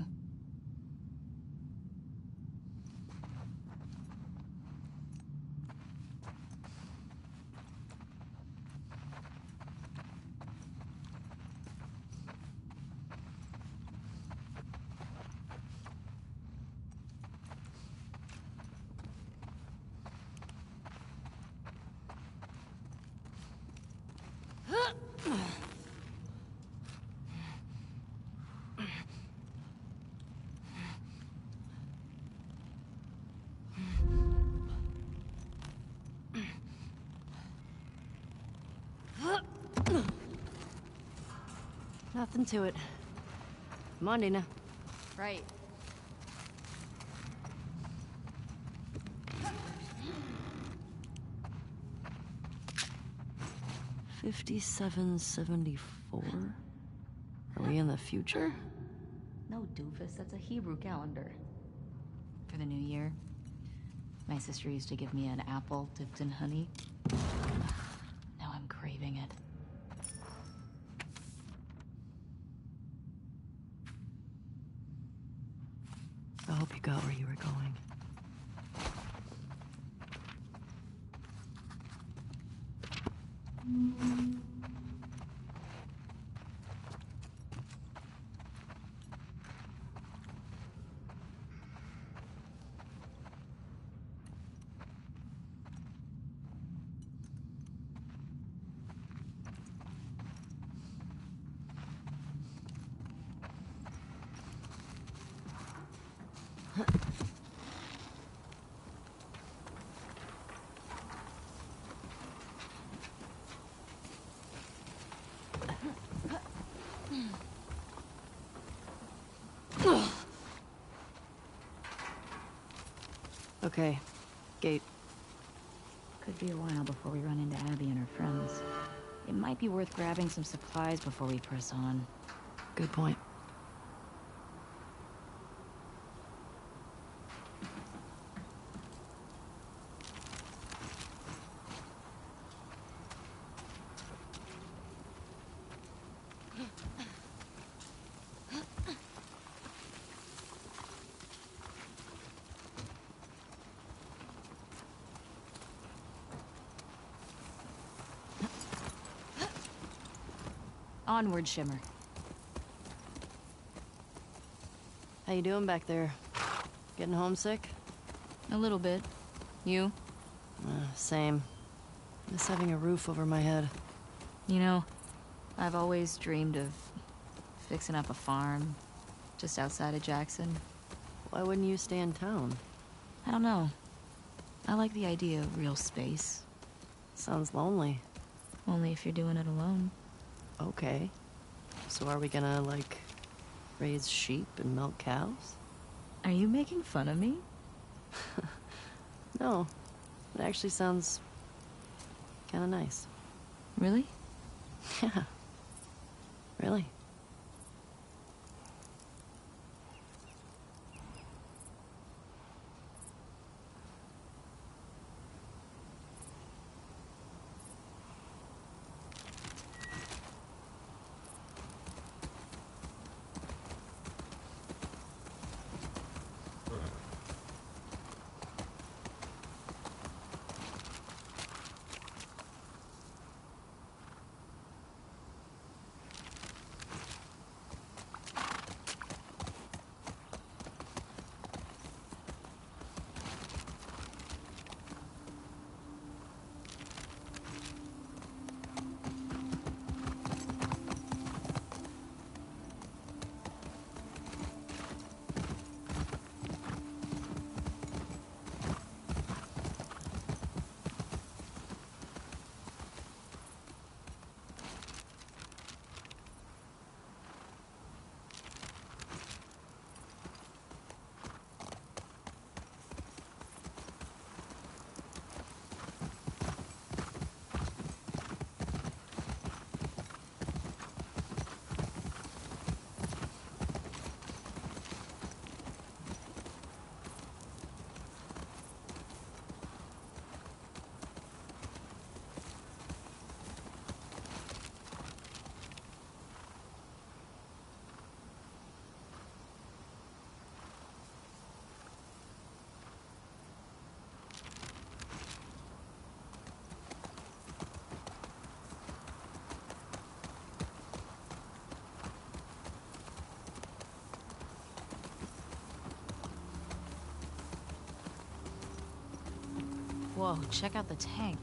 S2: Nothing to it. Come on, Dina.
S1: Right.
S2: fifty-seven seventy-four? Are we in the future?
S1: No, doofus, that's a Hebrew calendar. For the new year, my sister used to give me an apple dipped in honey. Now I'm craving it.
S2: I hope you got where you were going. Okay, gate.
S1: Could be a while before we run into Abby and her friends. It might be worth grabbing some supplies before we press on.
S2: Good point.
S1: Onward, Shimmer.
S2: How you doing back there? Getting homesick?
S1: A little bit. You?
S2: Uh, same. Miss having a roof over my head.
S1: You know, I've always dreamed of fixing up a farm just outside of Jackson.
S2: Why wouldn't you stay in town?
S1: I don't know. I like the idea of real space.
S2: Sounds lonely.
S1: Only if you're doing it alone.
S2: Okay. So are we gonna, like, raise sheep and milk cows?
S1: Are you making fun of me?
S2: No. It actually sounds kinda nice.
S1: Really?
S2: Yeah. Really.
S1: Whoa, check out the tank.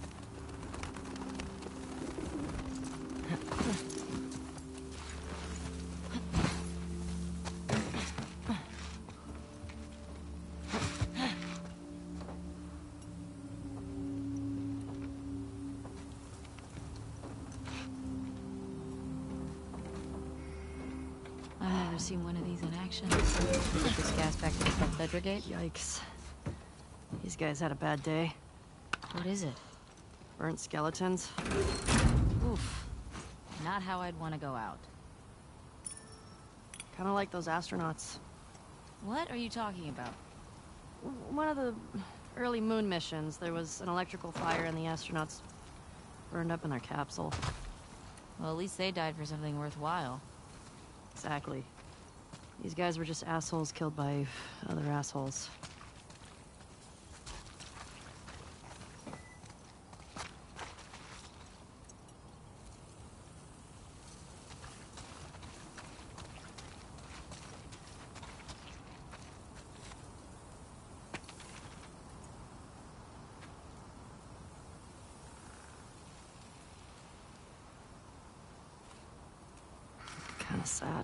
S1: I've never seen one of these in action. Put this gas back to the Fed Brigade?
S2: Yikes. These guys had a bad day.
S1: What is it?
S2: Burnt skeletons.
S1: Oof. Not how I'd want to go out.
S2: Kind of like those astronauts.
S1: What are you talking about?
S2: W- One of the early moon missions, there was an electrical fire and the astronauts burned up in their capsule.
S1: Well, at least they died for something worthwhile.
S2: Exactly. These guys were just assholes killed by other assholes. Kinda sad.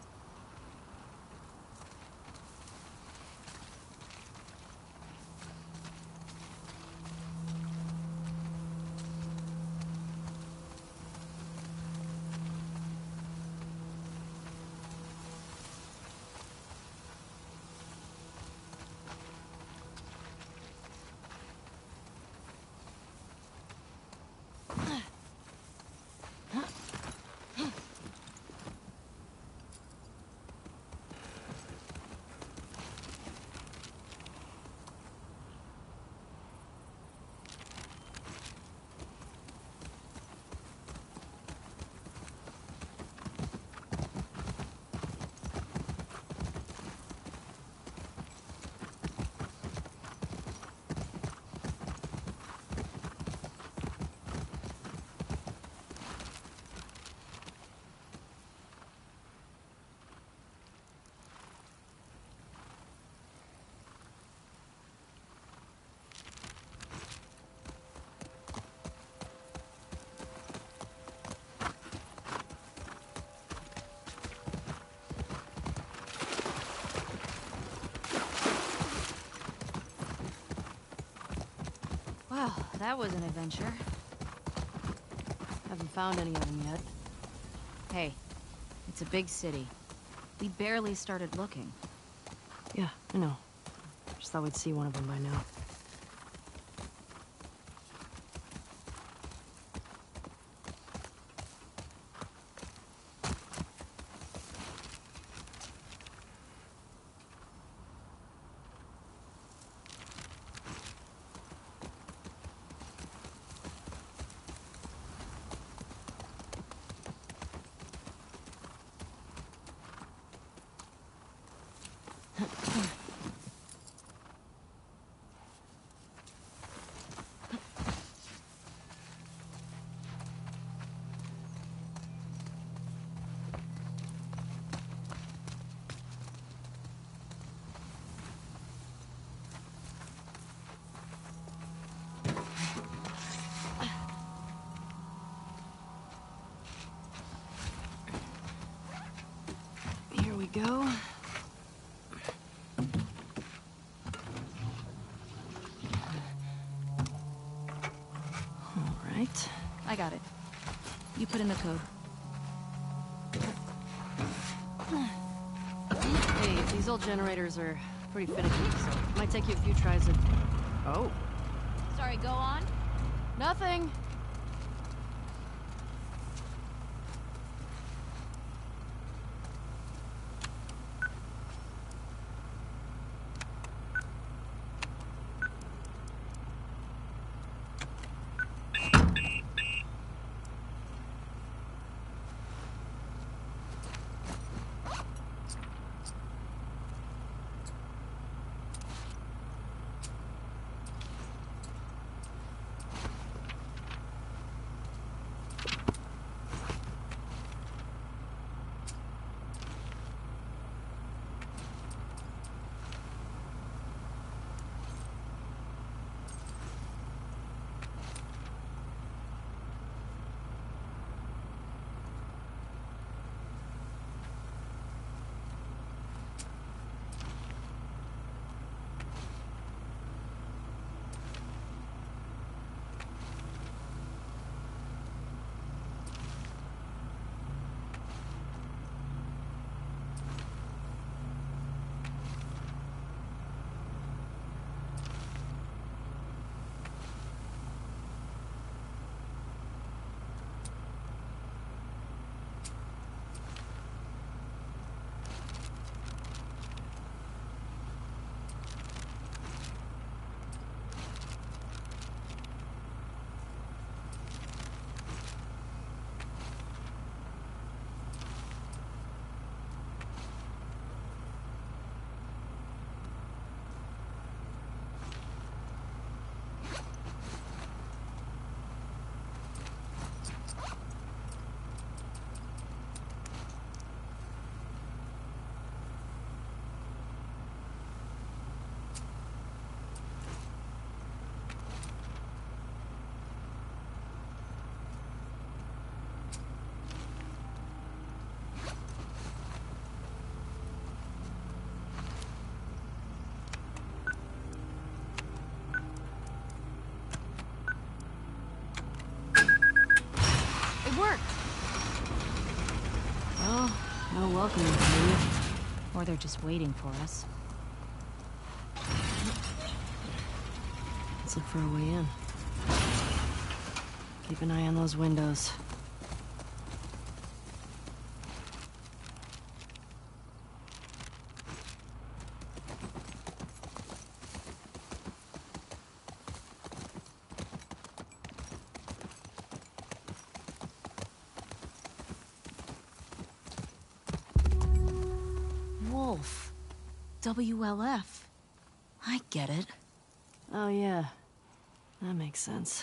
S1: Well, that was an adventure.
S2: Haven't found any of them yet.
S1: Hey, it's a big city. We barely started looking.
S2: Yeah, I know. Just thought we'd see one of them by now. Here we go. All right.
S1: I got it. You put in the code.
S2: Hey, these old generators are pretty finicky, so it might take you a few tries to... Oh.
S1: Sorry, go on.
S2: Nothing! welcoming to me.
S1: Or they're just waiting for us.
S2: Let's look for a way in. Keep an eye on those windows.
S1: Wolf. W L F. I get it.
S2: Oh yeah, that makes sense.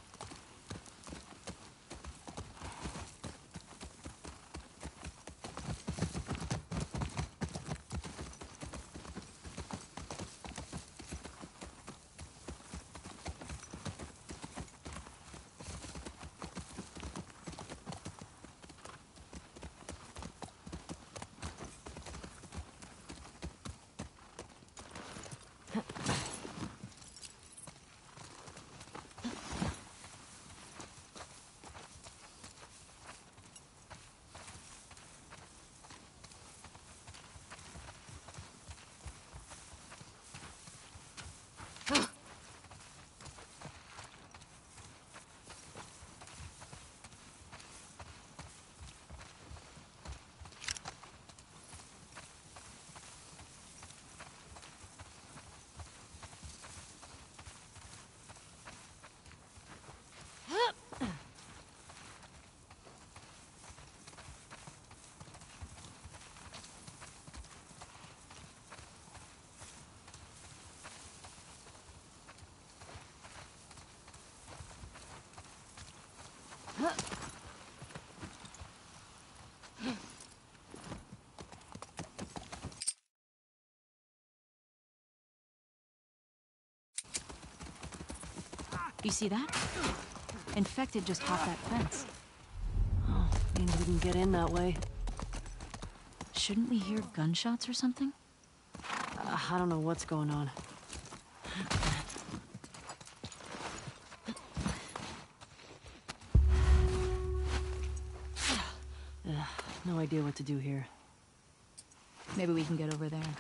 S1: You see that? Infected just hopped that fence.
S2: Oh, means we can get in that way.
S1: Shouldn't we hear gunshots or something?
S2: Uh, I don't know what's going on. Ugh, no idea what to do here.
S1: Maybe we can get over there.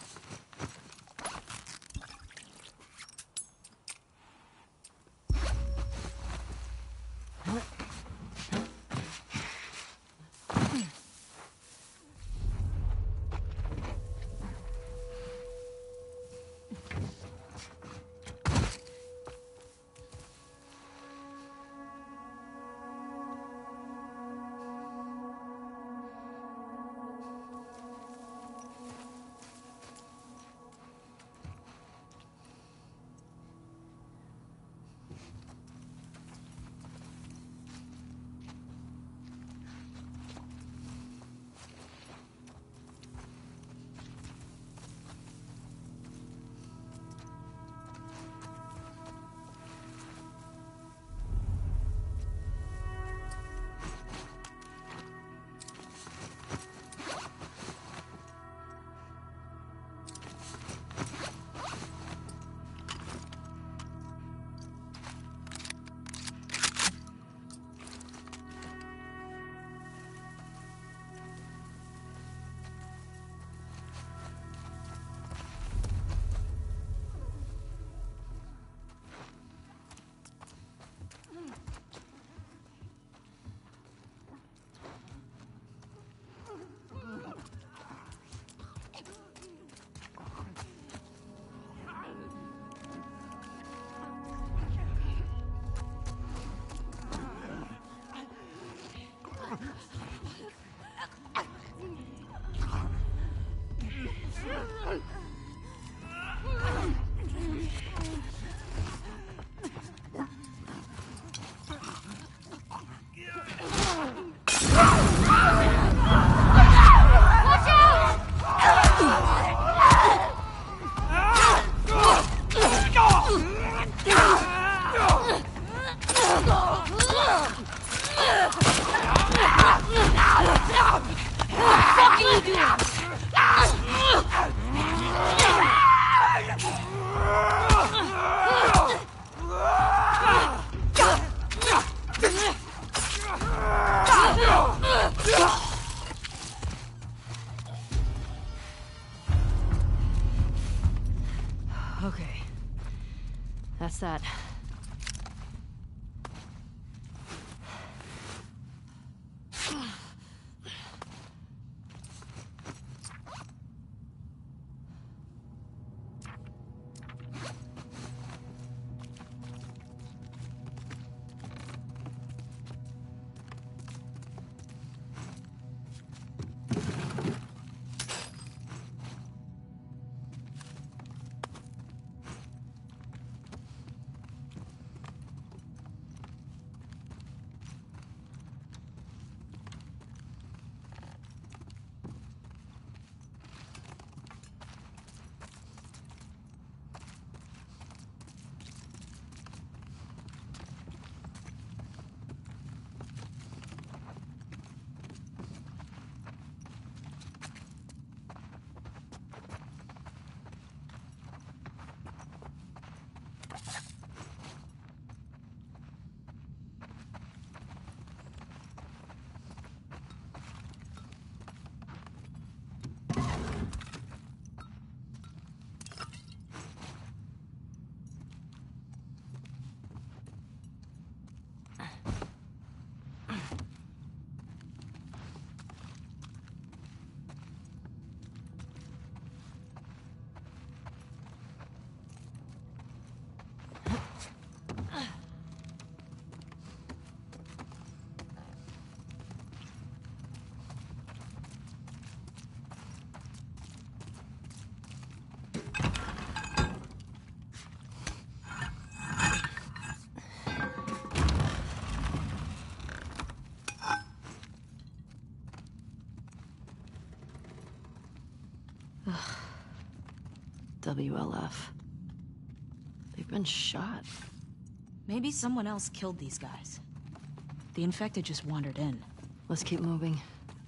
S2: W L F. They've been shot.
S1: Maybe someone else killed these guys. The infected just wandered in.
S2: Let's keep moving.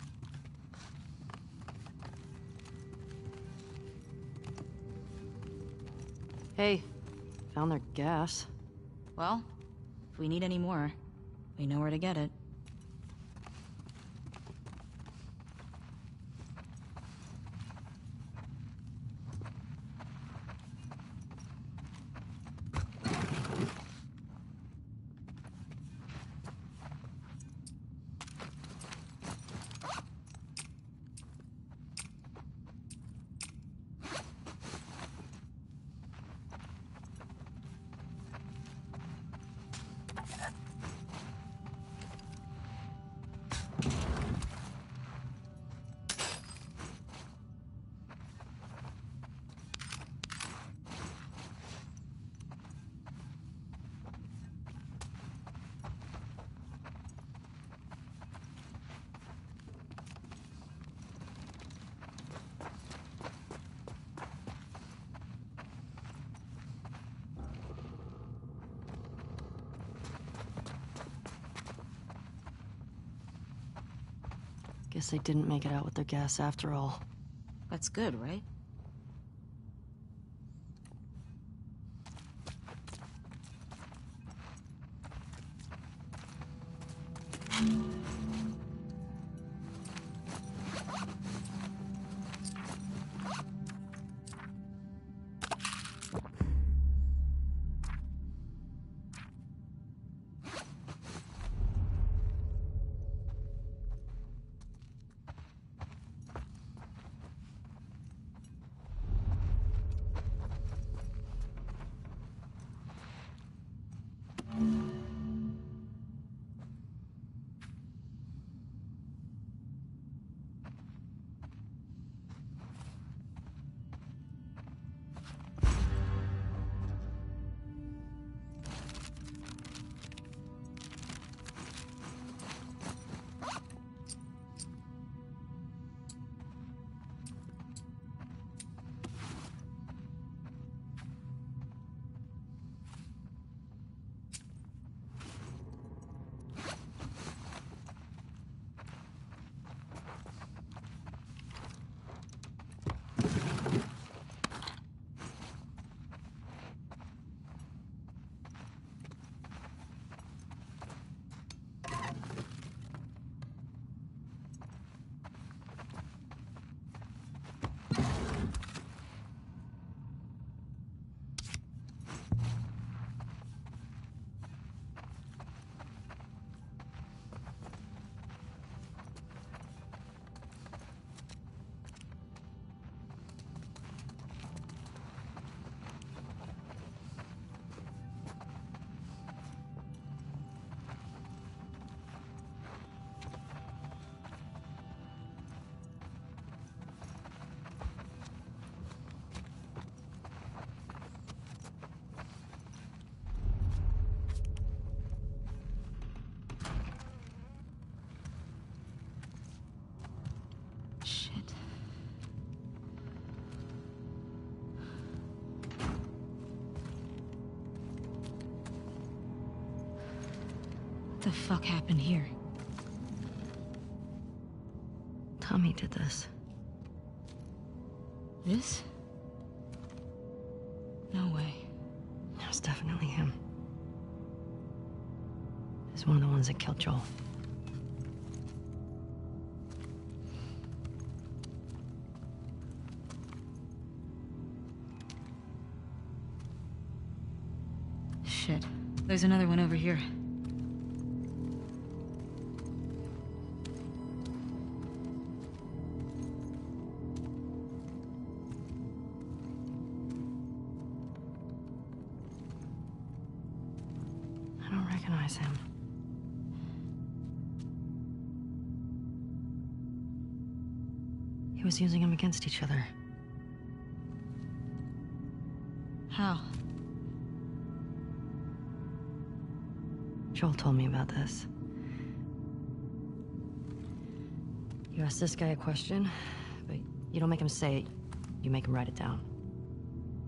S2: Hey, found their gas.
S1: Well, if we need any more, we know where to get it.
S2: Guess they didn't make it out with their gas after all.
S1: That's good, right? What the fuck happened here?
S2: Tommy did this.
S1: This? No way.
S2: It was definitely him. He's one of the ones that killed Joel.
S1: Shit. There's another one over here.
S2: I don't recognize him. He was using them against each other.
S1: How?
S2: Joel told me about this. You ask this guy a question, but you don't make him say it, you make him write it down.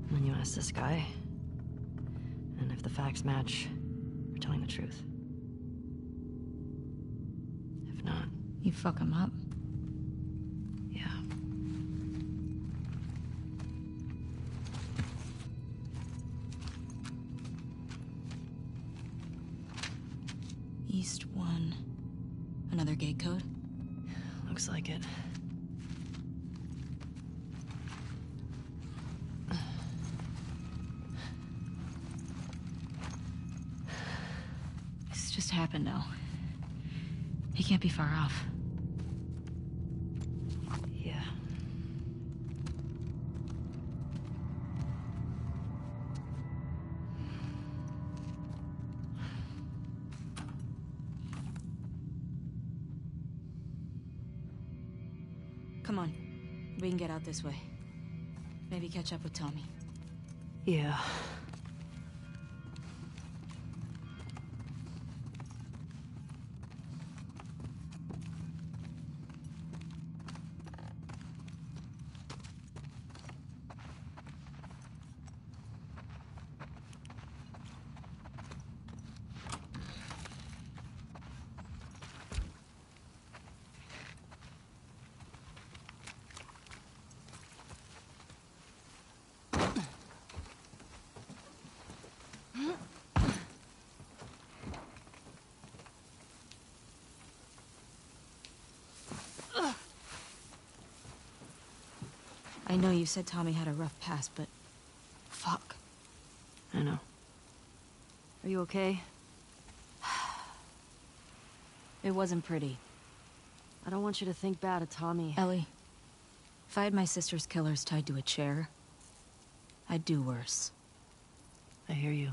S2: Then you ask this guy, and if the facts match, you're telling the truth. If not...
S1: You fuck him up.
S2: Yeah.
S1: East one. Another gate code?
S2: Looks like it.
S1: This just happened now. He can't be far off.
S2: Yeah.
S1: Come on. We can get out this way. Maybe catch up with Tommy.
S2: Yeah.
S1: I know you said Tommy had a rough past, but... Fuck.
S2: I know. Are you okay?
S1: It wasn't pretty.
S2: I don't want you to think bad of Tommy.
S1: Ellie, if I had my sister's killers tied to a chair, I'd do worse.
S2: I hear you.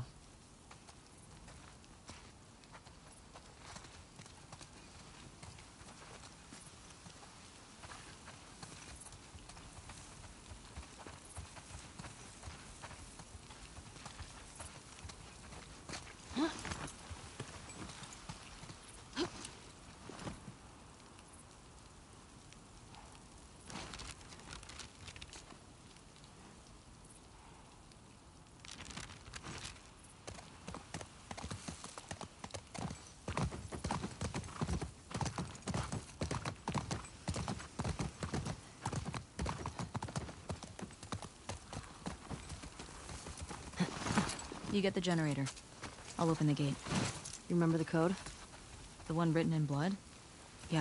S1: You get the generator. I'll open the gate.
S2: You remember the code?
S1: The one written in blood? Yeah.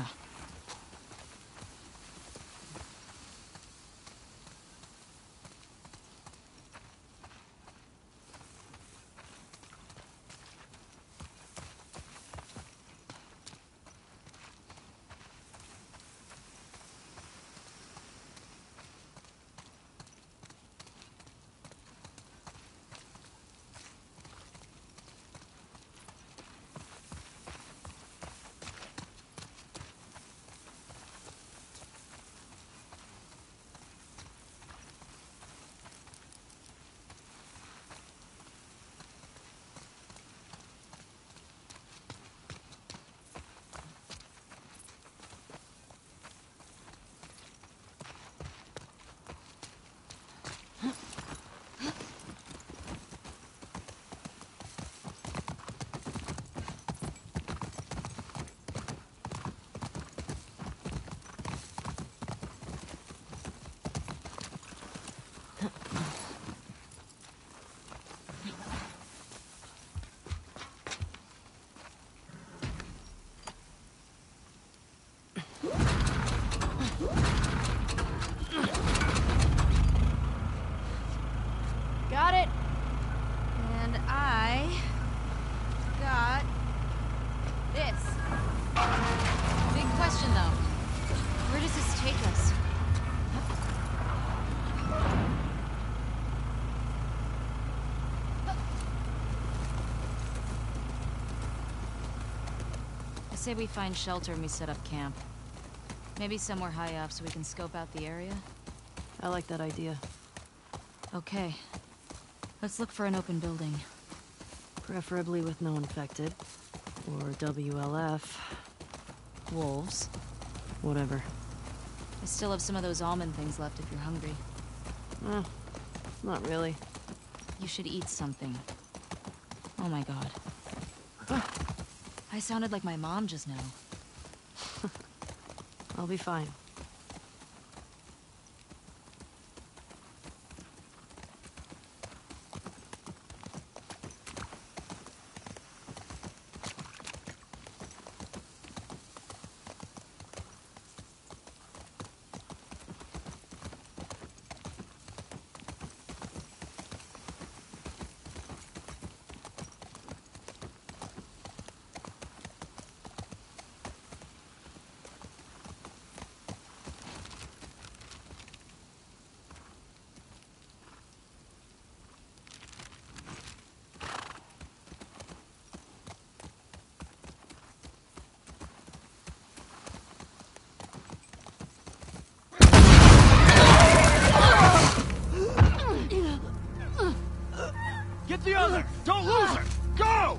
S1: Got it. And I got this. Big question though. Where does this take us? I say we find shelter and we set up camp. Maybe somewhere high up so we can scope out the area.
S2: I like that idea.
S1: Okay. Let's look for an open building.
S2: Preferably with no infected. Or W L F.
S1: Wolves.
S2: Whatever.
S1: I still have some of those almond things left if you're hungry.
S2: Eh, Not really.
S1: You should eat something. Oh my god. I sounded like my mom just now.
S2: I'll be fine.
S3: Get the other! Don't lose her! Go!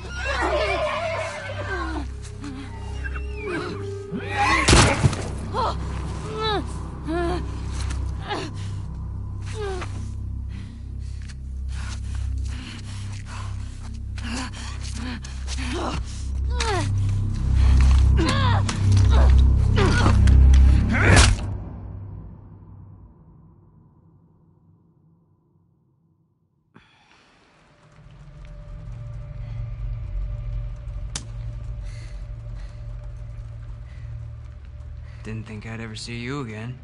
S4: Didn't think I'd ever see you again.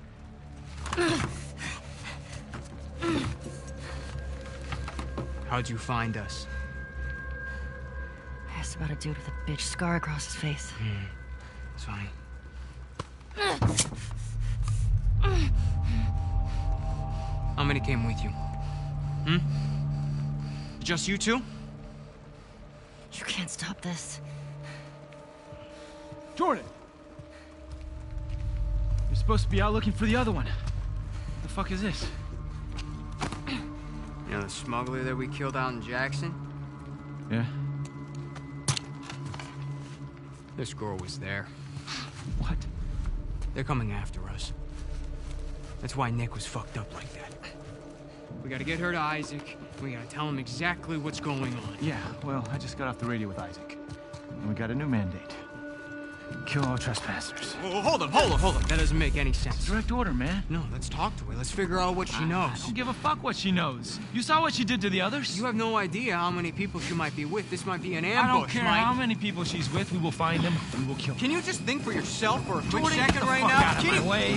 S4: How'd you find us?
S2: I asked about a dude with a bitch scar across his face.
S4: Hmm. It's fine. How many came with you? Hmm? Just you two?
S2: You can't stop this.
S3: Jordan! You're supposed to be out looking for the other one. What the fuck is this?
S4: You know the smuggler that we killed out in Jackson?
S3: Yeah?
S4: This girl was there.
S3: What?
S4: They're coming after us. That's why Nick was fucked up like that. We gotta get her to Isaac, and we gotta tell him exactly what's going on.
S3: Yeah, well, I just got off the radio with Isaac. And we got a new mandate. Kill all trespassers.
S4: Oh, hold up, hold up, hold up. That doesn't make any sense.
S3: Direct order, man.
S4: No, let's talk to her. Let's figure out what she knows.
S3: I don't give a fuck what she knows. You saw what she did to the others?
S4: You have no idea how many people she might be with. This might be an ambush,
S3: I don't care
S4: Mike.
S3: how many people she's with. We will find them. We will kill them.
S4: Can you just think for yourself for a quick
S3: Jordan,
S4: second
S3: get the
S4: right
S3: fuck
S4: now?
S3: out of
S4: Can
S3: my
S4: you-
S3: way.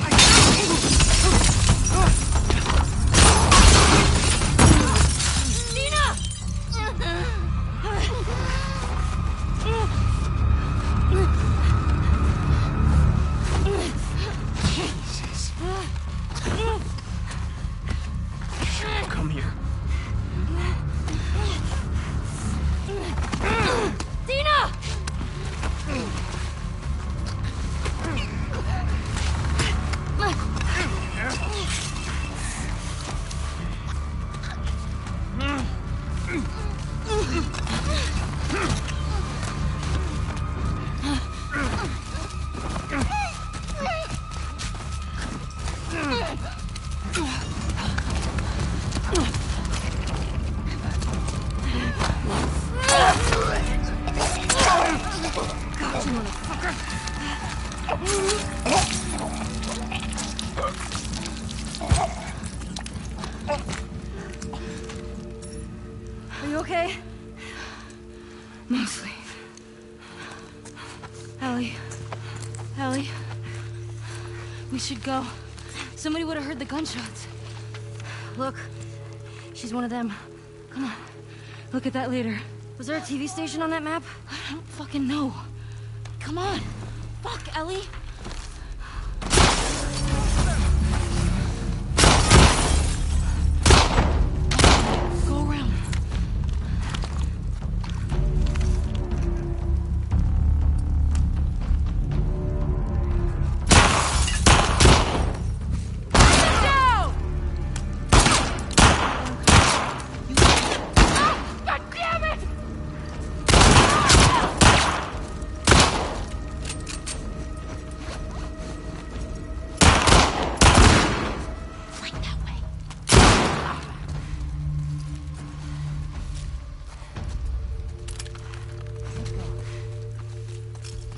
S4: Jesus. Come here.
S1: Dina!
S2: Are you okay?
S1: Mostly. Ellie. Ellie. We should go. Somebody would have heard the gunshots.
S2: Look, she's one of them.
S1: Come on. Look at that later.
S2: Was there a T V station on that map?
S1: I don't fucking know. Come on. Fuck, Ellie. Go around. Down! God damn it!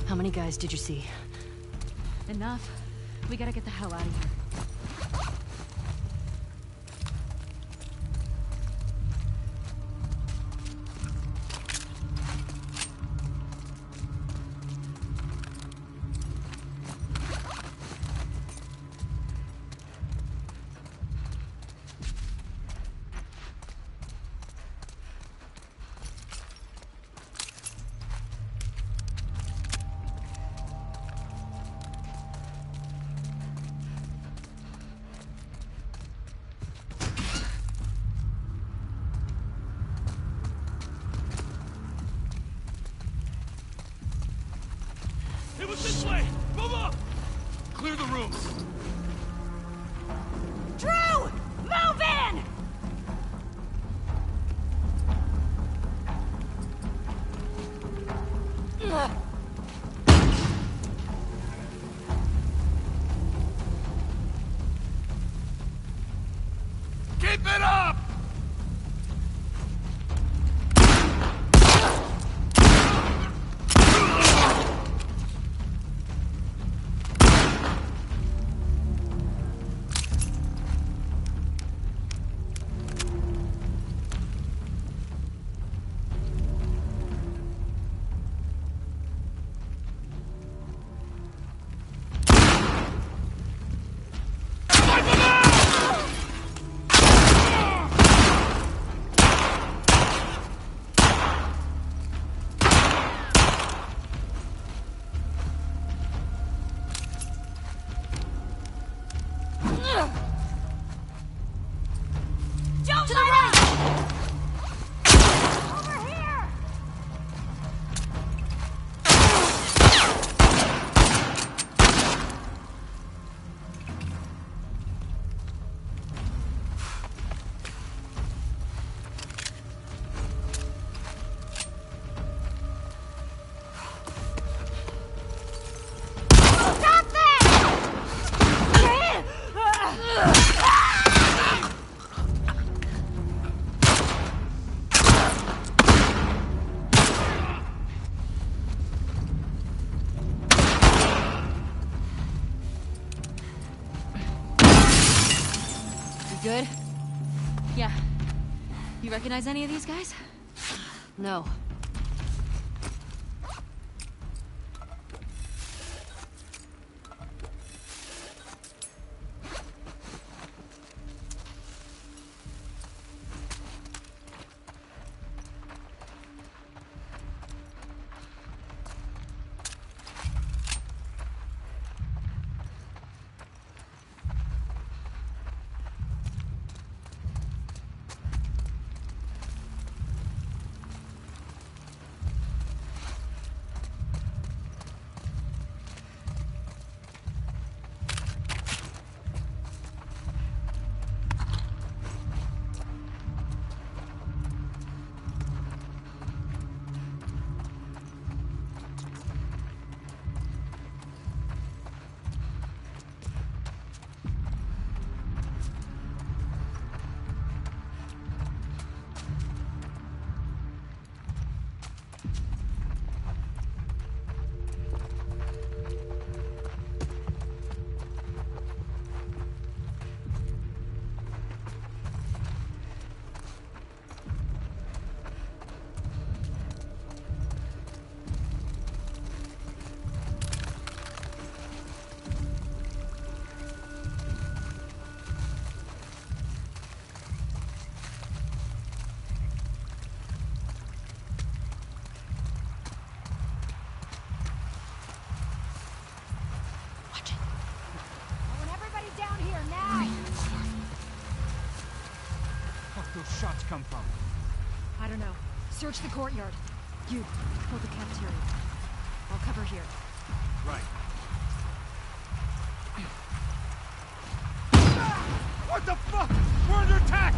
S2: How many guys did you see?
S1: Enough. We gotta get the hell out of here.
S5: It was this way! Move up! Clear the rooms!
S1: Drew! Move in!
S5: Keep it up!
S1: Good? Yeah. You recognize any of these guys?
S2: No.
S3: Those shots come from?
S6: I don't know. Search the courtyard. You, hold the cafeteria. I'll cover here.
S3: Right. What the fuck? We're under attack!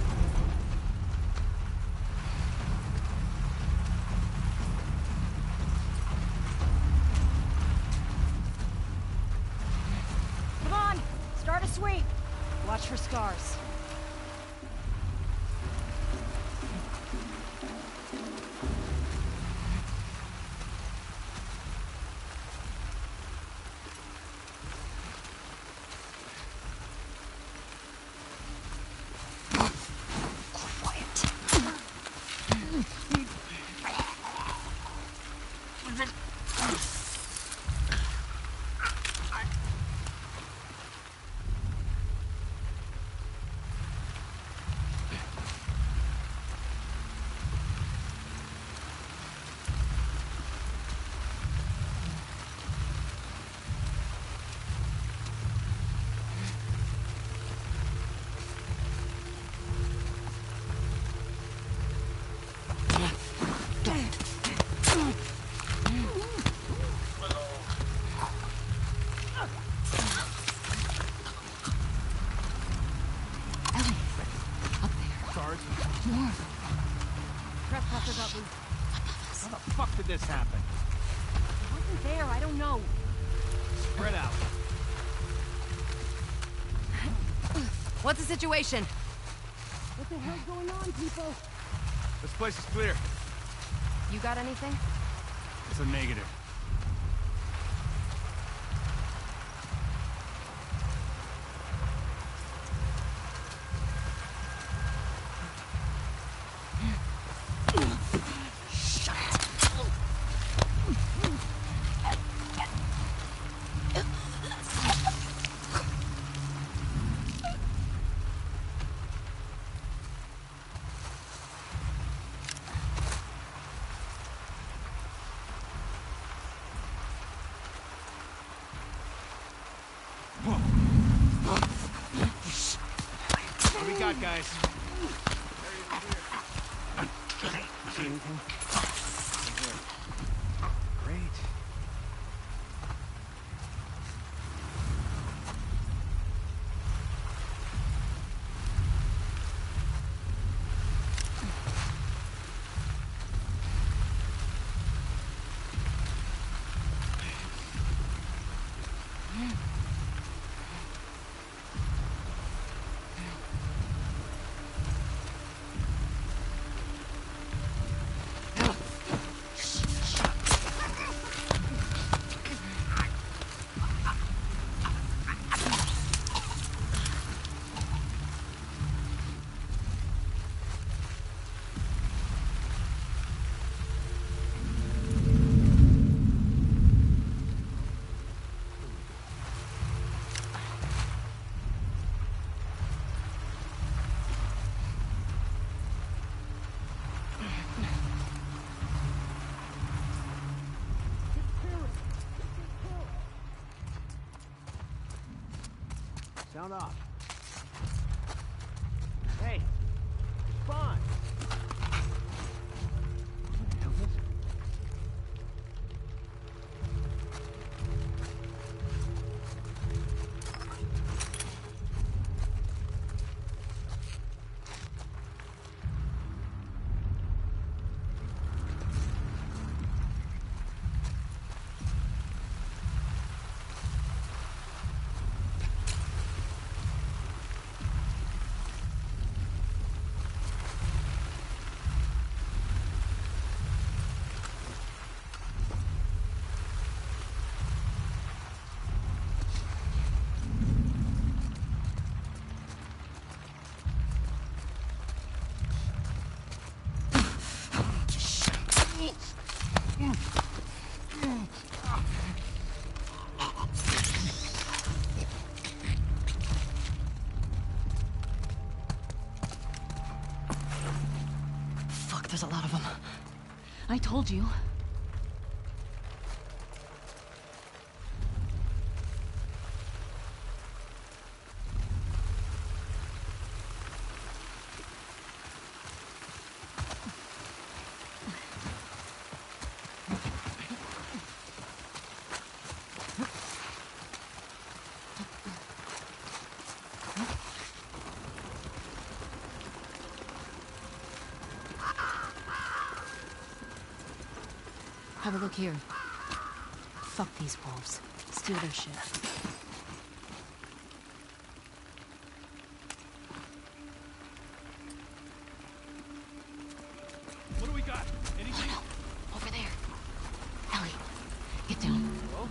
S6: Come on! Start a sweep! Watch for scars. Trespasser got loose.
S3: How the fuck did this happen?
S6: I wasn't there, I don't know.
S3: Spread out.
S1: What's the situation?
S6: What the hell's going on, people?
S3: This place is clear.
S1: You got anything?
S3: It's a negative. What do we got, guys? See anything? Great. Sound off. Hey, Spawn.
S2: Fuck, there's a lot of them.
S1: I told you. Have a look here. Fuck these wolves. Steal their shit.
S5: What do we got? Anything?
S1: Over there. Ellie, get down.
S5: Hello?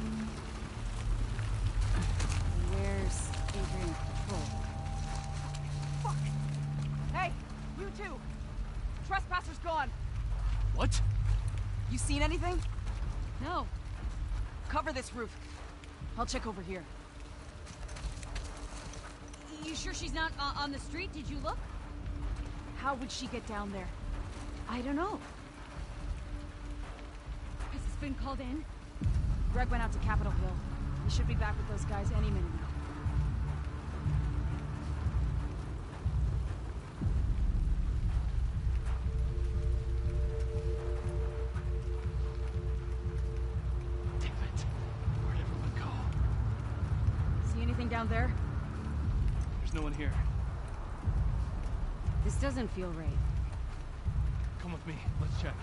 S6: Where's Adrian Patrol? Fuck! Hey, you two! Trespasser's gone!
S7: You seen anything?
S6: No.
S7: Cover this roof. I'll check over here.
S6: You sure she's not uh, on the street? Did you look?
S7: How would she get down there?
S6: I don't know. Has this been called in?
S7: Greg went out to Capitol Hill. He should be back with those guys any minute now.
S3: Damn it. Where'd everyone go?
S7: See anything down there?
S5: There's no one here.
S6: This doesn't feel right.
S5: Come with me. Let's check.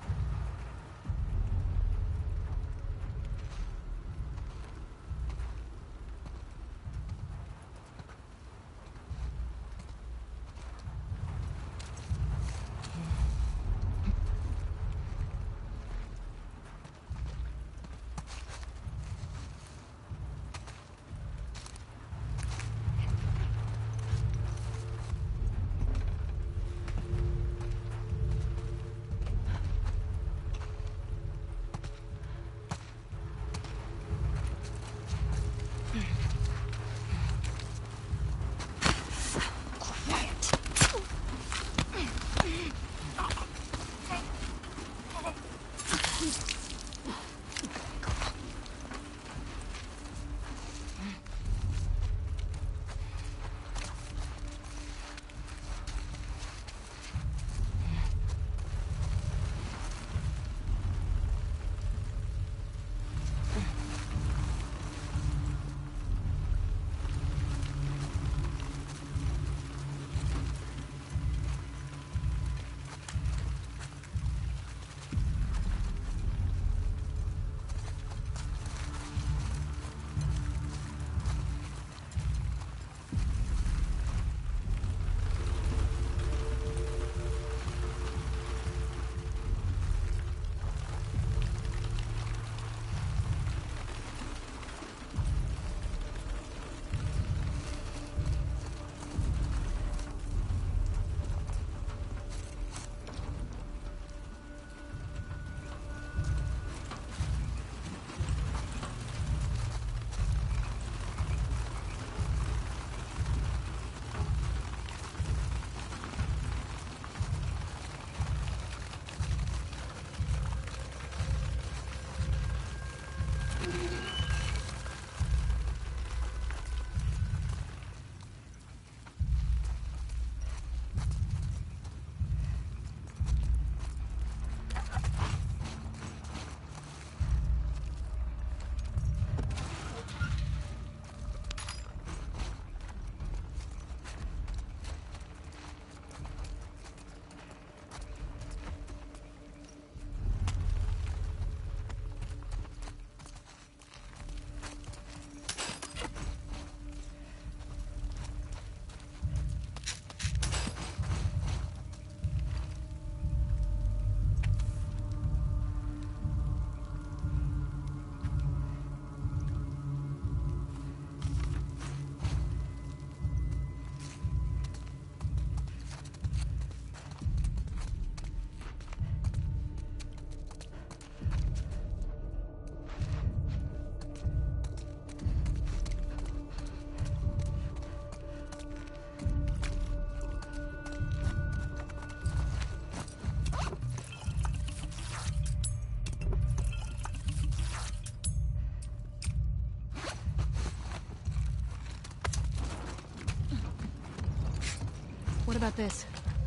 S6: What about this?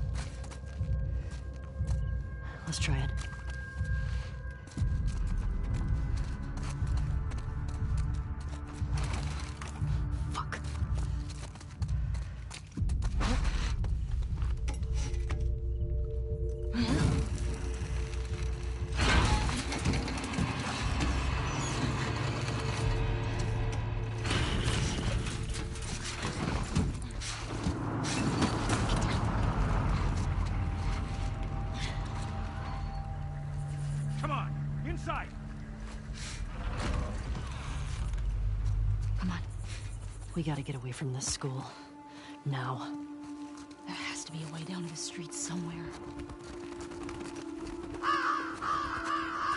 S2: Let's try it. Fuck.
S5: Come on, inside.
S2: Come on. We gotta get away from this school. Now.
S1: There has to be a way down to the street somewhere.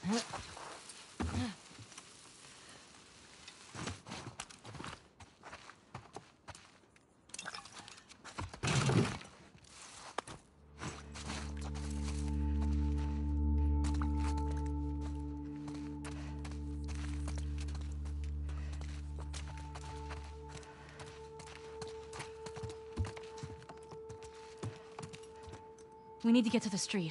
S1: We need to get to the street.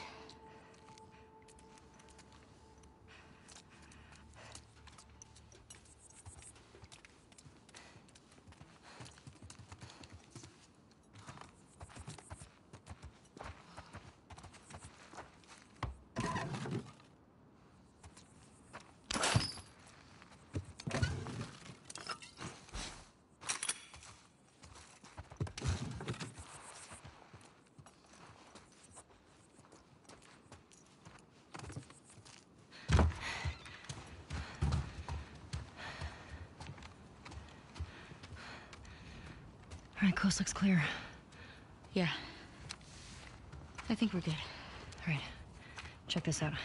S2: All right, coast looks clear.
S1: Yeah. I think we're good.
S2: All right, check this out.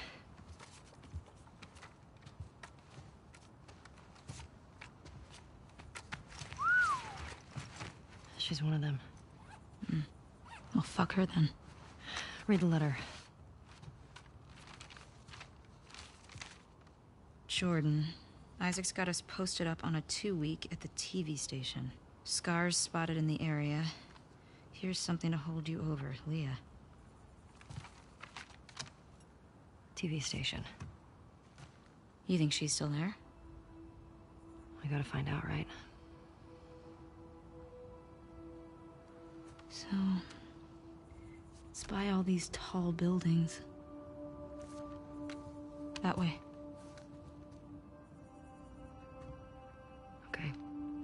S2: She's one of them.
S1: Mm. Well, fuck her then.
S2: Read the letter.
S1: Jordan. Isaac's got us posted up on a two-week at the T V station. Scars spotted in the area. Here's something to hold you over, Leah.
S2: T V station.
S1: You think she's still there?
S2: I gotta find out, right?
S1: So... it's by all these tall buildings. That way.
S2: Okay.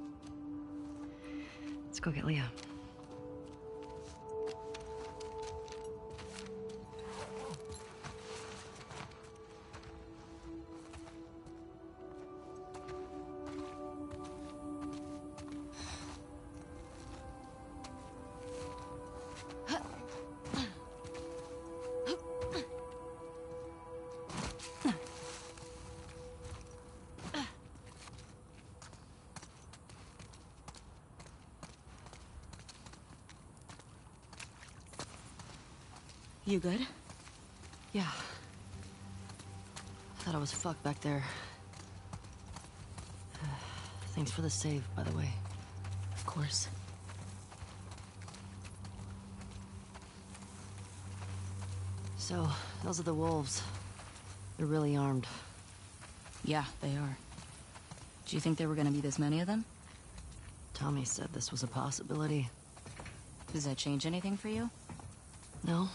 S2: Let's go get Leah.
S1: You good?
S2: Yeah. I thought I was fucked back there. Thanks for the save, by the way.
S1: Of course.
S2: So, those are the wolves. They're really armed.
S1: Yeah, they are. Do you think there were gonna be this many of them?
S2: Tommy said this was a possibility.
S1: Does that change anything for you?
S2: No?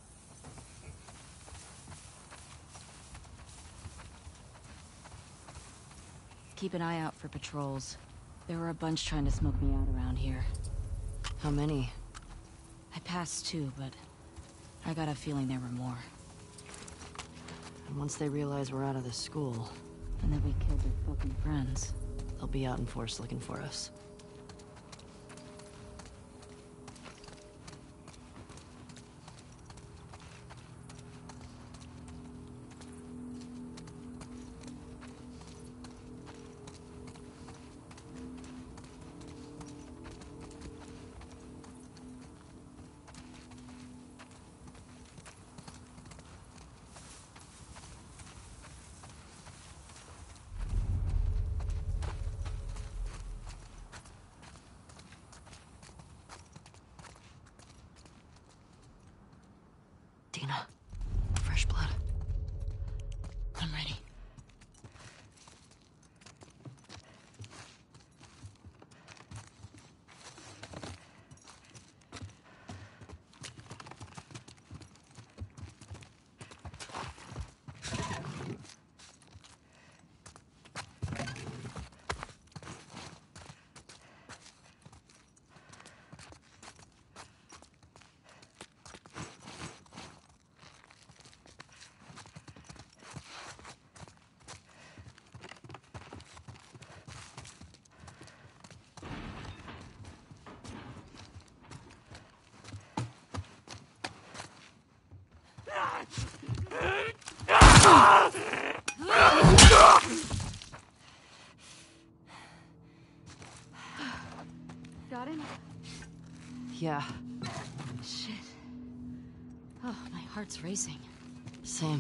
S1: Keep an eye out for patrols. There were a bunch trying to smoke me out around here.
S2: How many?
S1: I passed two, but I got a feeling there were more.
S2: And once they realize we're out of the school,
S1: And that we killed their fucking friends.
S2: they'll be out in force looking for us. Dina, fresh blood.
S1: I'm ready. heart's racing.
S2: Same.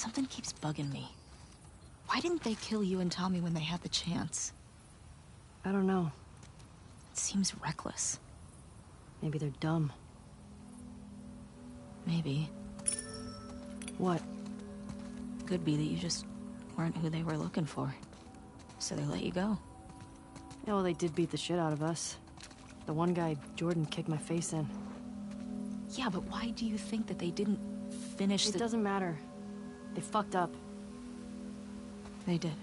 S1: Something keeps bugging me. Why didn't they kill you and Tommy when they had the chance?
S2: I don't know.
S1: It seems reckless.
S2: Maybe they're dumb.
S1: Maybe.
S2: What?
S1: Could be that you just weren't who they were looking for. So they let you go.
S2: Yeah, well, they did beat the shit out of us. The one guy, Jordan, kicked my face in.
S1: Yeah, but why do you think that they didn't finish
S2: It
S1: the...
S2: doesn't matter. They fucked up.
S1: They did.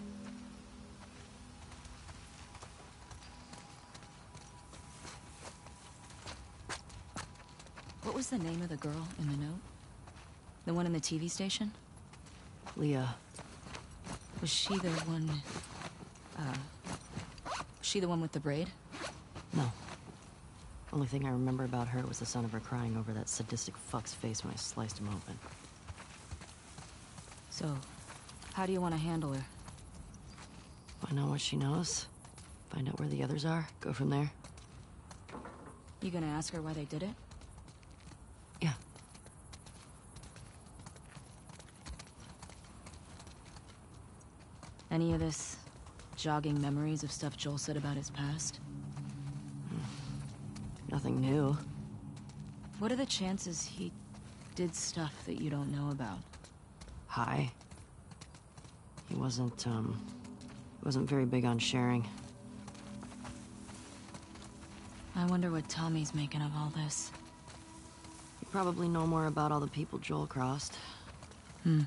S1: What was the name of the girl in the note? The one in the T V station?
S2: Leah.
S1: Was she the one... Uh... Was she the one with the braid?
S2: No. Only thing I remember about her was the sound of her crying over that sadistic fuck's face when I sliced him open.
S1: So, how do you want to handle her?
S2: Find out what she knows. Find out where the others are. Go from there.
S1: You gonna ask her why they did it?
S2: Yeah.
S1: Any of this jogging memories of stuff Joel said about his past?
S2: Nothing new.
S1: What are the chances he did stuff that you don't know about?
S2: High. He wasn't, um... wasn't very big on sharing.
S1: I wonder what Tommy's making of all this.
S2: You probably know more about all the people Joel crossed.
S1: Hmm.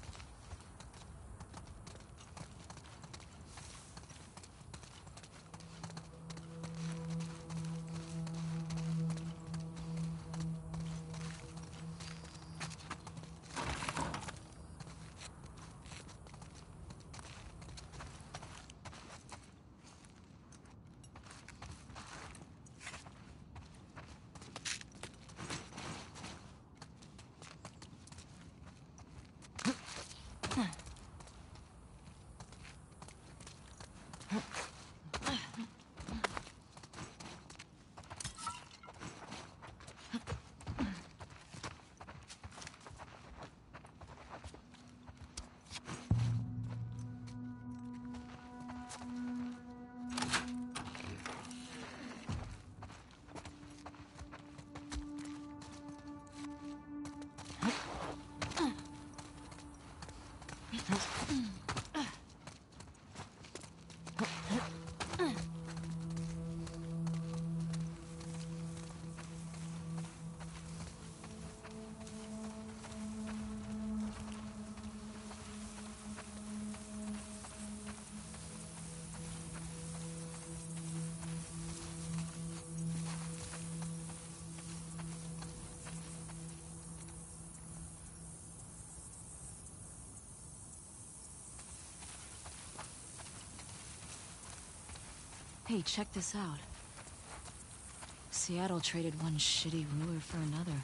S1: Hey, check this out. Seattle traded one shitty ruler for another.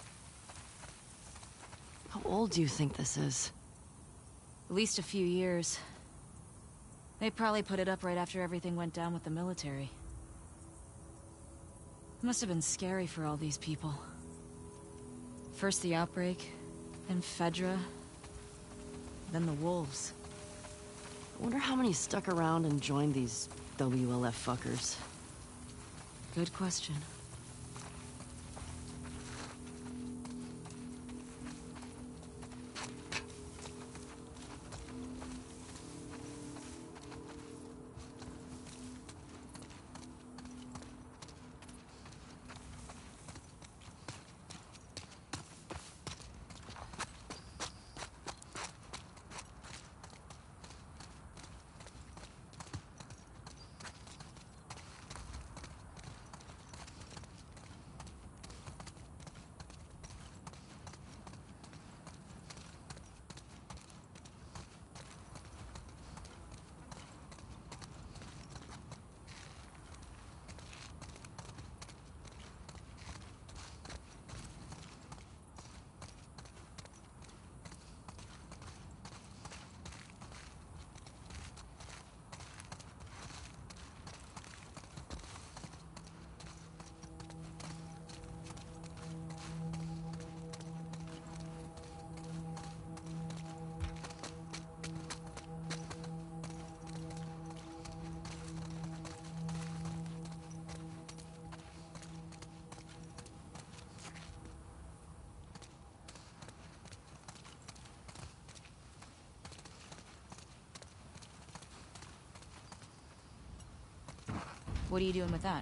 S2: How old do you think this is?
S1: At least a few years. They probably put it up right after everything went down with the military. It must have been scary for all these people. First the outbreak, then Fedra, then the wolves.
S2: I wonder how many stuck around and joined these W L F fuckers.
S1: Good question. What are you doing with that?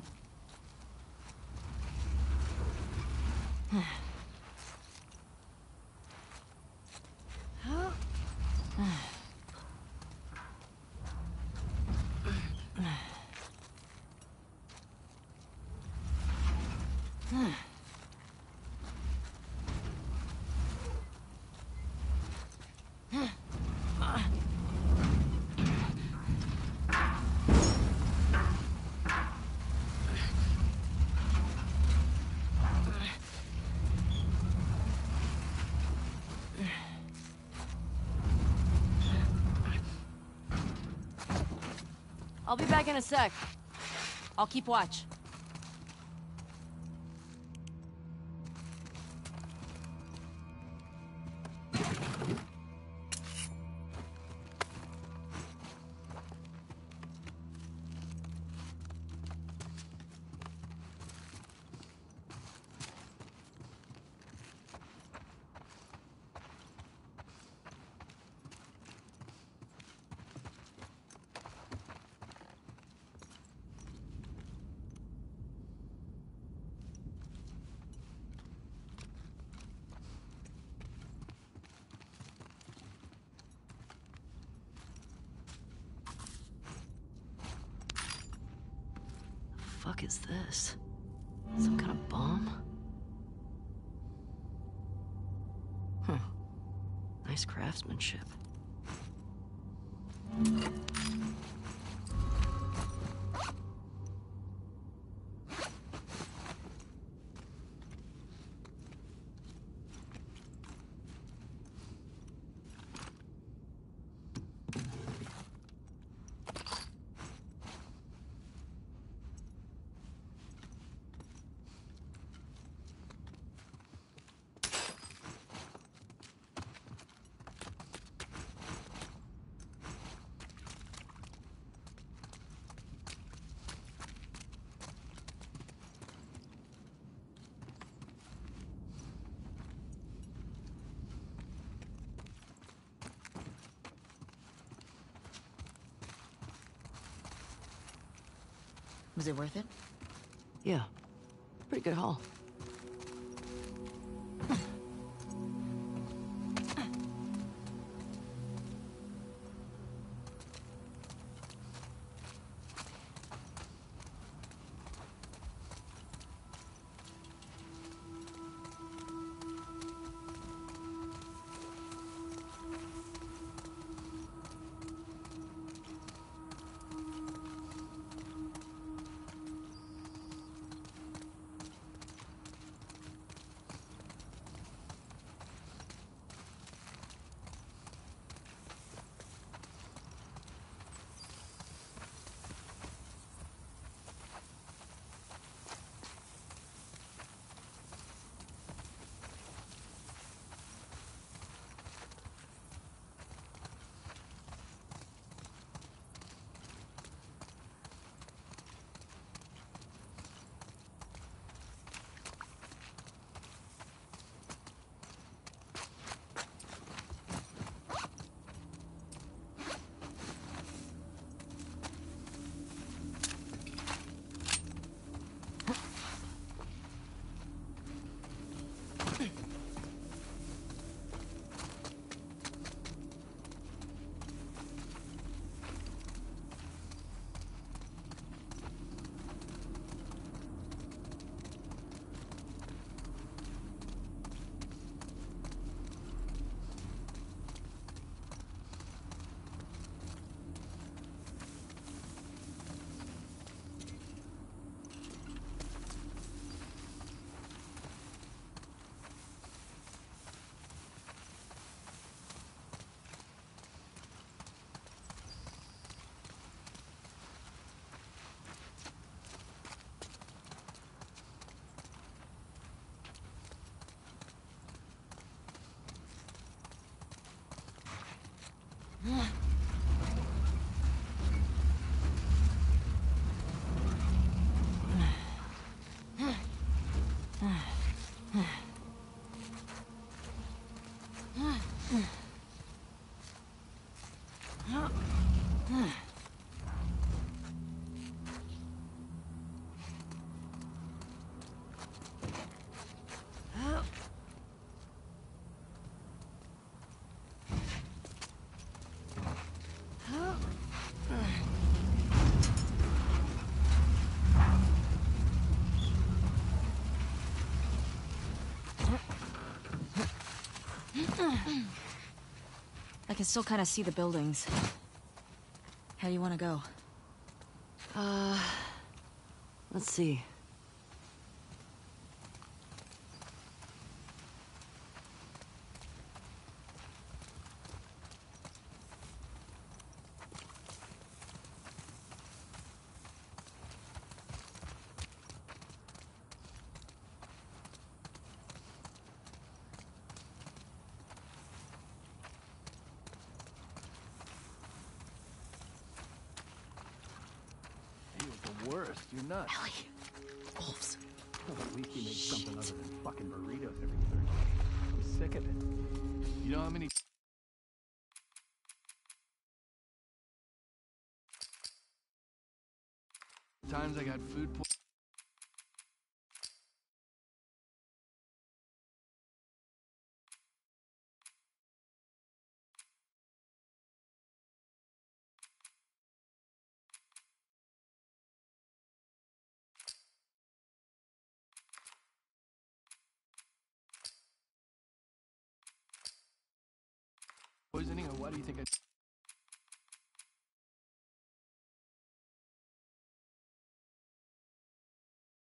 S1: I'll be back in a sec. I'll keep watch.
S2: The fuck is this? Some kind of bomb? Huh. Nice craftsmanship.
S1: Was it worth it?
S2: Yeah. Pretty good haul.
S1: I can still kind of see the buildings. How do you want to go?
S2: Uh, let's see.
S3: He was the worst. You're nuts.
S2: Ellie. Wolves.
S3: At least he makes something other than fucking burritos every third day. I'm sick of it. You know how many times I got food po- poisoning, or why do you think I...